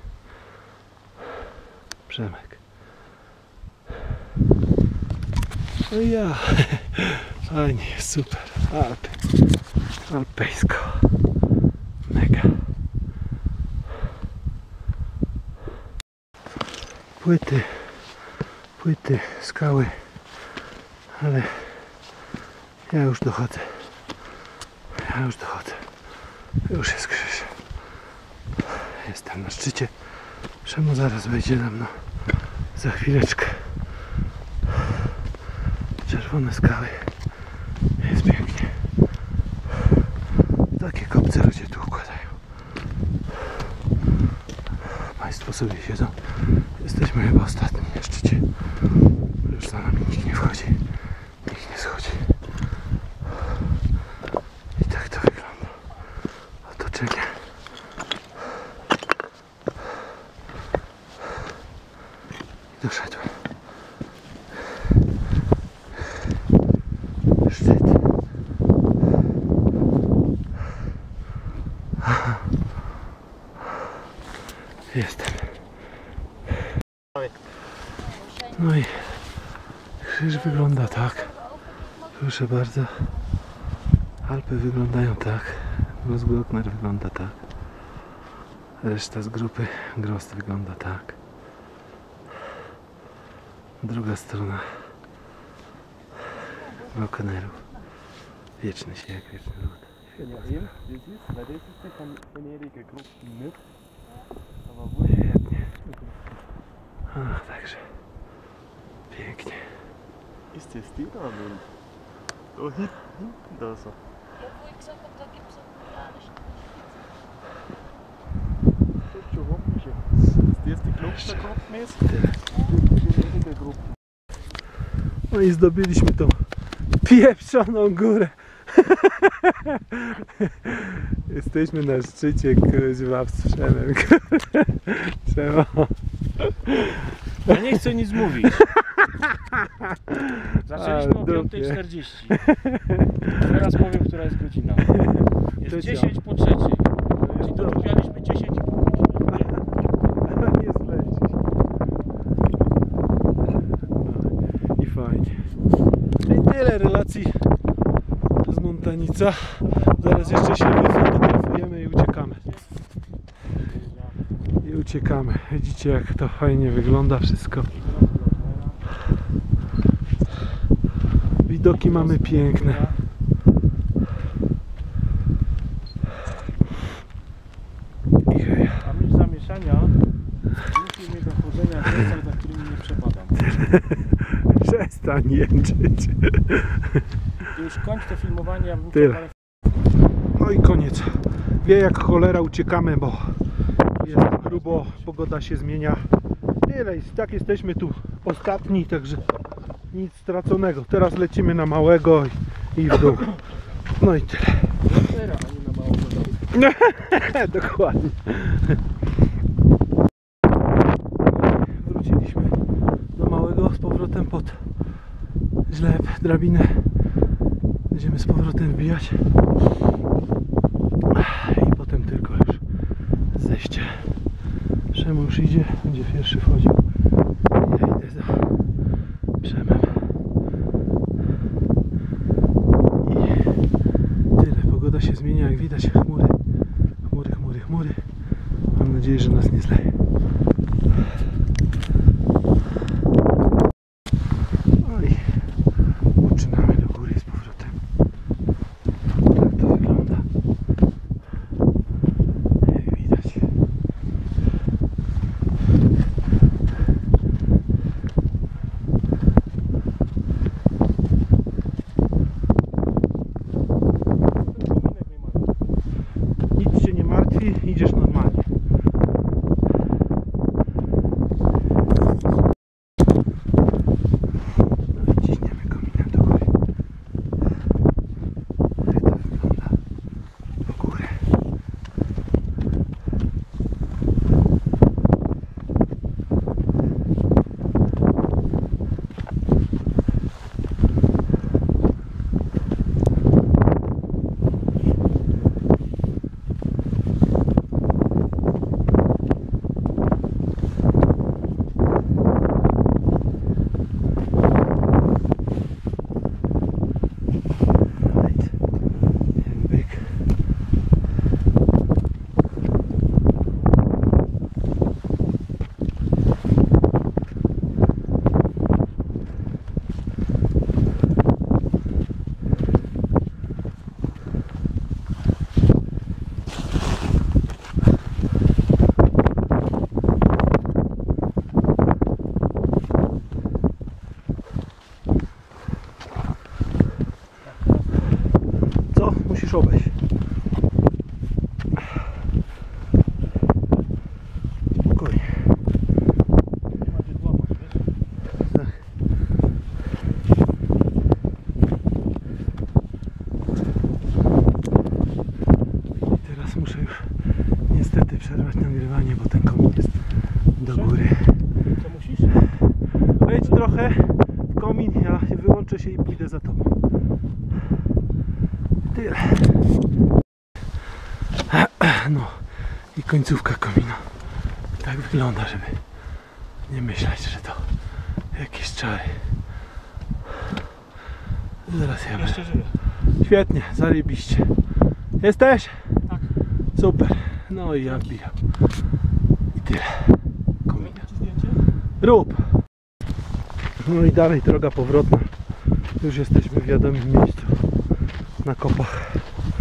Przemek. No i ja. Fajnie, super. Alpy. Alpejsko. Mega. Płyty, skały. Ale ja już dochodzę. Już jest krzyż. Jestem na szczycie. Przemo zaraz wejdzie na mną. Za chwileczkę. Czerwone skały. Jest pięknie. Takie kopce ludzie tu układają. Państwo sobie siedzą. Jesteśmy chyba ostatni na szczycie. Już za nami nikt nie wchodzi. Nikt nie schodzi. I tak to wygląda. Otoczenie. I doszedłem. Szczyt. Jestem. No i krzyż wygląda tak. Proszę bardzo. Alpy wyglądają tak. Grossglockner wygląda tak. Reszta z grupy Grost wygląda tak. Druga strona Glocknerów. Wieczny śnieg, wieczny lód. Świetnie. Ach, także pięknie. Ist das die da? Da hinten, da so. Ja, wo ich gesagt habe, da gibt es einen koreanischen Ist das die Klostergruppe? No i zdobyliśmy tą pieprzoną górę. Jesteśmy na szczycie kuźwa w Strzemem. Trzeba. Ja nie chcę nic mówić. Zaczęliśmy o 5:40. Teraz powiem, która jest godzina. Jest 10 po 3. Czyli dopialiśmy 10,5 godziny. Nie zlecisz. No, i fajnie. I tyle relacji z Montanica. Zaraz jeszcze się wyfotografujemy i uciekamy. I uciekamy. Widzicie, jak to fajnie wygląda wszystko. Widoki mamy piękne. A myśl zamieszania musi mnie do chodzenia w miejscach, za którymi nie przepadam. Przestań jęczyć. Ty już kończ to filmowanie, ja bym Tyle. chciał, ale... No i koniec. Wie jak cholera uciekamy, bo jest grubo, pogoda się zmienia. Tyle, tak jesteśmy tu ostatni, także nic straconego. Teraz lecimy na małego i w dół. No i tyle. A nie na mało wodę. Dokładnie. Wróciliśmy do małego z powrotem pod żleb, drabinę. Będziemy z powrotem wbijać. I potem tylko już zejście. Przemo już idzie, będzie pierwszy wchodził. Ja idę za Przemem. I tyle. Pogoda się zmienia, jak widać. Chmury, chmury, chmury, chmury. Mam nadzieję, że nas nie zleje. No i uczynamy do góry z powrotem. Tak to wygląda. Jak widać. Nic się nie martwi, idziesz normalnie. co? Musisz obejść. Spokojnie. Tak. I teraz muszę już niestety przerwać nagrywanie, bo ten komin jest do góry. Co musisz? Wejdź trochę w komin, ja wyłączę się i pójdę za tobą. Tyle. No i końcówka komina. Tak wygląda, żeby nie myśleć, że to jakieś czary. Zaraz ja Jeszcze żyję. Świetnie, zajebiście. Jesteś? Tak. Super. No i ja wbijam. I tyle. Komina. Ci zdjęcie? Rób. No i dalej droga powrotna. Już jesteśmy w wiadomym miejscu. Na kopach.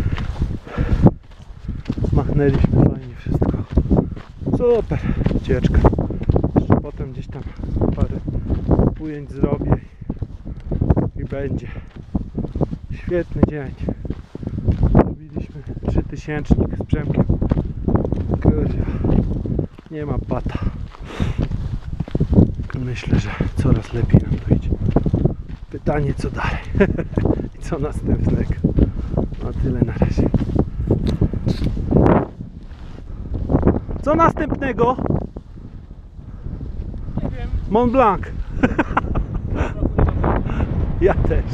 Machnęliśmy fajnie wszystko. Super. Ucieczka. Jeszcze potem gdzieś tam parę ujęć zrobię i będzie. Świetny dzień. Robiliśmy 3000 z Przemkiem. Kurwa. Nie ma pata. Myślę, że coraz lepiej nam to idzie. Pytanie co dalej i co następnego. No tyle na razie. Co następnego? Nie wiem. Mont Blanc. Ja też.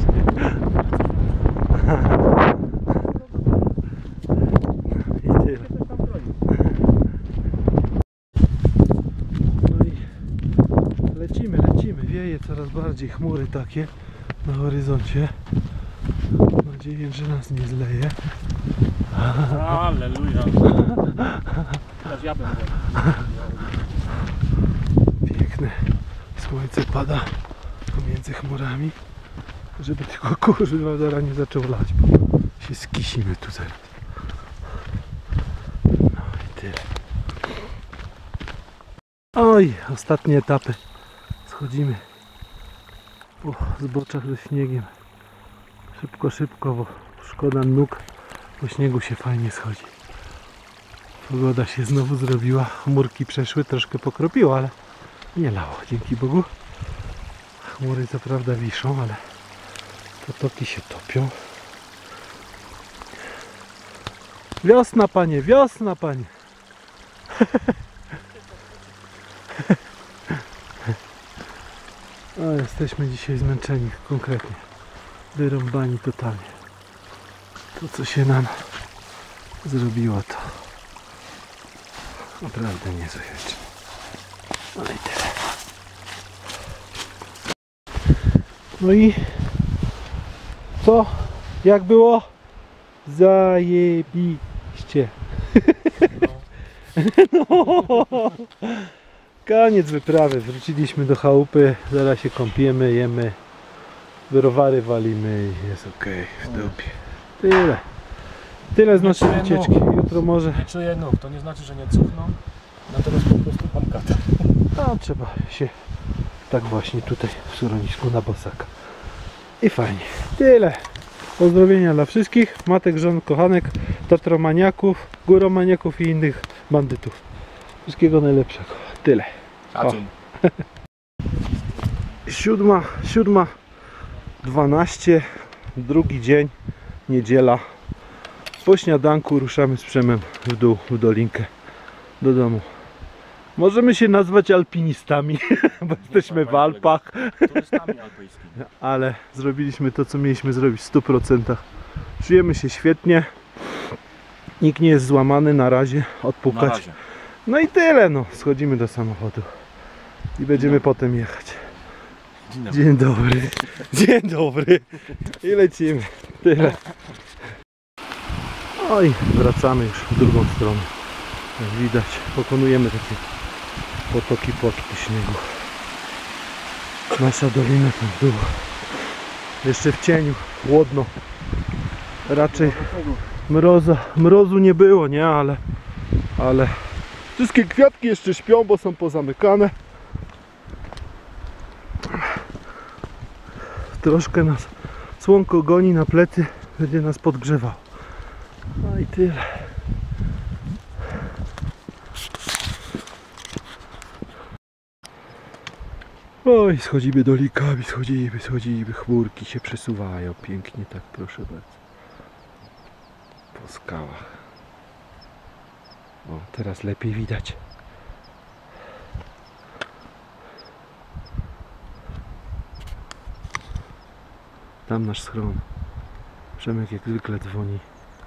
I tyle. No i lecimy. Wieje coraz bardziej, chmury takie na horyzoncie. Mam nadzieję, że nas nie zleje. Alleluja. Teraz ja będę. Piękne słońce pada pomiędzy chmurami, żeby tylko kurwa zaraz nie zaczął lać, bo się skisimy tu zaraz. No i tyle. Oj, ostatnie etapy. Schodzimy po zboczach ze śniegiem. Szybko, bo szkoda nóg, po śniegu się fajnie schodzi. Pogoda się znowu zrobiła, chmurki przeszły, troszkę pokropiło, ale nie lało, dzięki Bogu. Chmury co prawda wiszą, ale potoki się topią. Wiosna panie, wiosna panie. O, jesteśmy dzisiaj zmęczeni, konkretnie. Wyrąbani totalnie. To co się nam zrobiło, to naprawdę niezłe rzeczy. No i tyle. No i co? Jak było? Zajebiście. No. Koniec wyprawy. Wróciliśmy do chałupy. Zaraz się kąpiemy, jemy. Wyrowary walimy i jest ok. W dupie. Tyle. Tyle z naszej wycieczki. Jutro może... Nie czuję nóg, to nie znaczy, że nie cuchną. Natomiast po prostu mam katar. Tam trzeba się tak właśnie tutaj w schronisku na bosaka. I fajnie. Tyle. Pozdrowienia dla wszystkich. Matek, żon, kochanek, tatromaniaków, góromaniaków i innych bandytów. Wszystkiego najlepszego. Tyle. Szacun. 7:12. Drugi dzień. Niedziela. Po śniadanku ruszamy z Przemem w dół, w dolinkę do domu. Możemy się nazwać alpinistami, bo jesteśmy w Alpach, Turystami alpejskimi. ale zrobiliśmy to, co mieliśmy zrobić w 100%. Czujemy się świetnie. Nikt nie jest złamany na razie, Na odpukać. razie. No i tyle, no. Schodzimy do samochodu i będziemy potem jechać. Dzień dobry. Dzień dobry. Dzień dobry. I lecimy. Tyle. Oj, wracamy już w drugą stronę. Jak widać, pokonujemy takie potoki, płatki śniegu. Nasza dolina tam w dół. Jeszcze w cieniu, chłodno. Raczej mrozu nie było, nie? Ale wszystkie kwiatki jeszcze śpią, bo są pozamykane. Troszkę nas słonko goni na plecy. będzie nas podgrzewał. No i tyle. Oj, schodzimy dolikami, schodzimy, chmurki się przesuwają, pięknie tak, proszę bardzo. Po skałach. O, teraz lepiej widać. Tam nasz schron. Przemek jak zwykle dzwoni.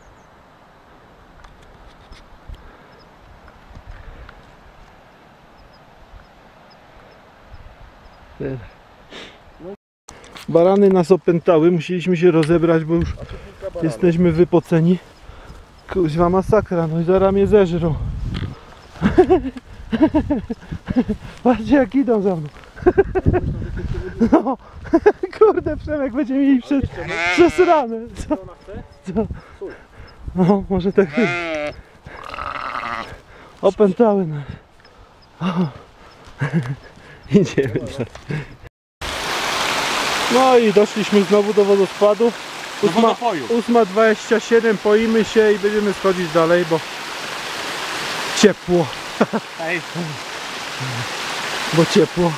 Tyle. Barany nas opętały, musieliśmy się rozebrać, bo już jesteśmy wypoceni. Kuźwa masakra, no i zaraz mnie zeżrą. Patrzcie jak idą za mną. No, kurde, Przemek będzie mieli przesrane. Co? No, może tak być. Opętały nas. Idziemy dalej. No i doszliśmy znowu do wodospadu. 8:27, poimy się i będziemy schodzić dalej, bo ciepło. Bo ciepło.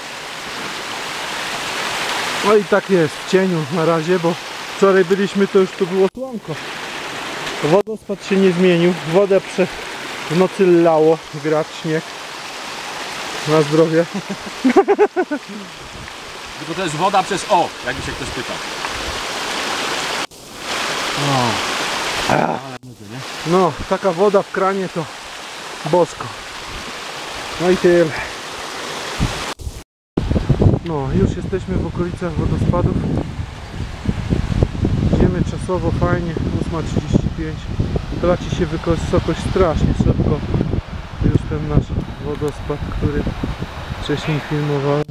No i tak jest w cieniu na razie, bo wczoraj byliśmy, to już tu było słonko. Wodospad się nie zmienił. Wodę w nocy lało, grad, śnieg. Na zdrowie. Tylko to jest woda przez O, jakby się ktoś pytał. No, taka woda w kranie to bosko. No i tyle. No, już jesteśmy w okolicach wodospadów. Idziemy czasowo, fajnie, 8:35. Traci się wysokość strasznie szybko. Już ten nasz wodospad, który wcześniej filmowałem.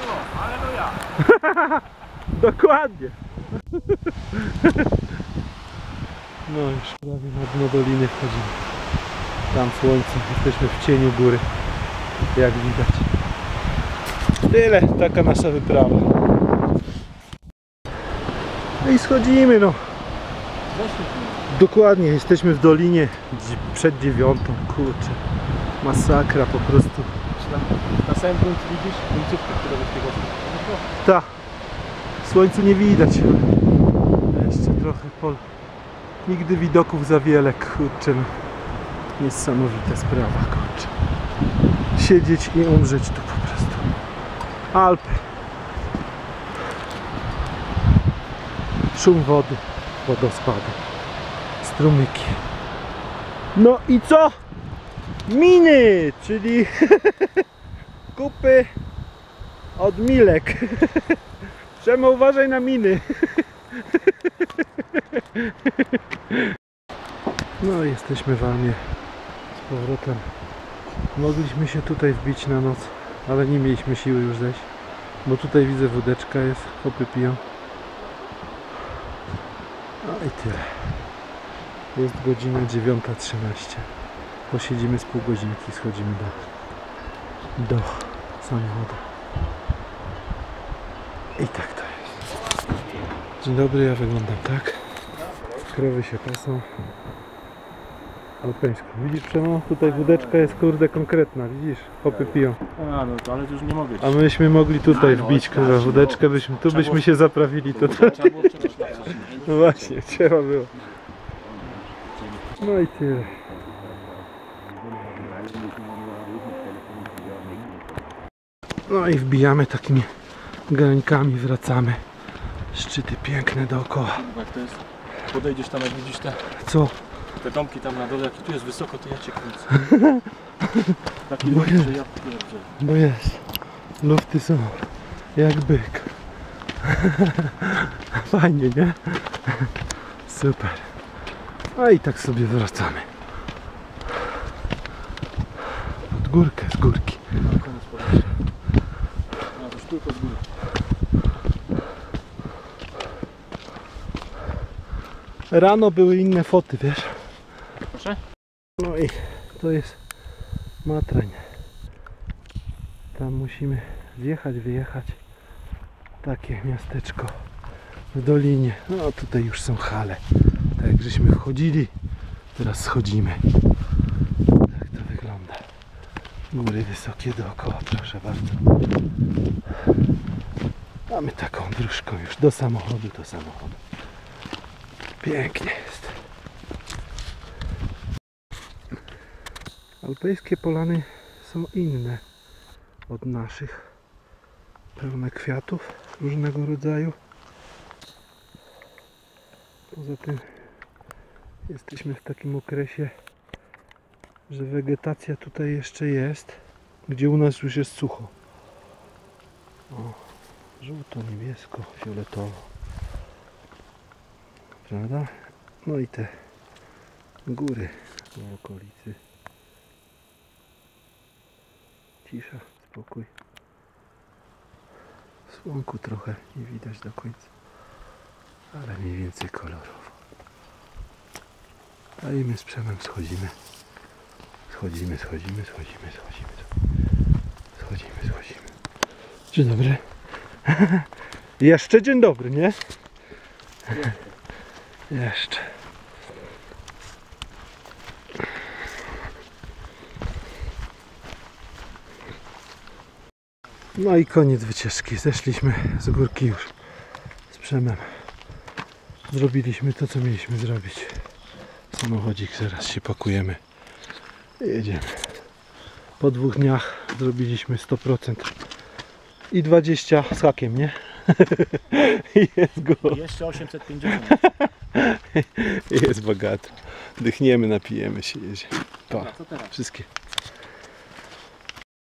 Dokładnie. No już prawie na dno doliny wchodzimy. Tam słońce, jesteśmy w cieniu góry, jak widać. Tyle, taka nasza wyprawa. No i schodzimy, no. Dokładnie, jesteśmy w dolinie przed 9, kurczę. Masakra po prostu. Na samym końcu widzisz końcówkę, która do tego. Tak. Słońcu nie widać. Jeszcze trochę pol. Nigdy widoków za wiele, kurczę. No. Niesamowita sprawa, kurczę. Siedzieć i umrzeć tu po prostu. Alpy. Szum wody, wodospady, strumyki. No i co? Miny, czyli kupy od milek. Trzeba uważaj na miny. No jesteśmy w Almie z powrotem. Mogliśmy się tutaj wbić na noc, ale nie mieliśmy siły już zejść, bo tutaj widzę wódeczka jest, chłopy piją. No i tyle. Jest godzina 9:13. Posiedzimy z pół godzinki, schodzimy do samochodu. I tak to jest. Dzień dobry, ja wyglądam tak. Krowy się pasą. Alpeńsko. Widzisz, Przemo? Tutaj wódeczka jest kurde konkretna, widzisz? Chłopy piją. A, no to ale to już nie mogę. A myśmy mogli tutaj wbić kurwa wódeczkę, tu byśmy się zaprawili tutaj. No właśnie, trzeba było. No i tyle. No i wbijamy takimi grańkami, wracamy. Szczyty piękne dookoła. Jak to jest? Podejdziesz tam, jak widzisz Co? te domki tam na dole, jak tu jest wysoko, to ja cię kręcę. Taki Bo że jest. ja pierdzielę. Bo jest. Lufty są jak byk. Fajnie, nie? Super. A i tak sobie wracamy. Pod górkę, z górki. Na koniec podejścia. A, to już tylko z góry. Rano były inne foty, wiesz? Proszę? No i to jest Matrań. Tam musimy wjechać, wyjechać. Takie miasteczko w dolinie. No tutaj już są hale. Tak jak żeśmy wchodzili, teraz schodzimy. Tak to wygląda. Góry wysokie dookoła, proszę bardzo. Mamy taką dróżką już do samochodu, Pięknie jest. Alpejskie polany są inne od naszych. Pełne kwiatów różnego rodzaju. Poza tym jesteśmy w takim okresie, że wegetacja tutaj jeszcze jest, gdzie u nas już jest sucho. O, żółto, niebiesko, fioletowo. Prawda? No i te góry w okolicy. Cisza, spokój. Słonku trochę nie widać do końca, ale mniej więcej kolorowo. A i my z Przemem schodzimy. Schodzimy. Dzień dobry. Jeszcze dzień dobry, nie? Jeszcze. No i koniec wycieczki. Zeszliśmy z górki już z Przemem. Zrobiliśmy to, co mieliśmy zrobić. Samochodzik, zaraz się pakujemy i jedziemy. Po 2 dniach zrobiliśmy 100% i 20 z hakiem, nie? Jest go. Jeszcze 850. Jest bogato. Dychniemy, napijemy się, jedziemy. Pa. Co teraz? Wszystkie.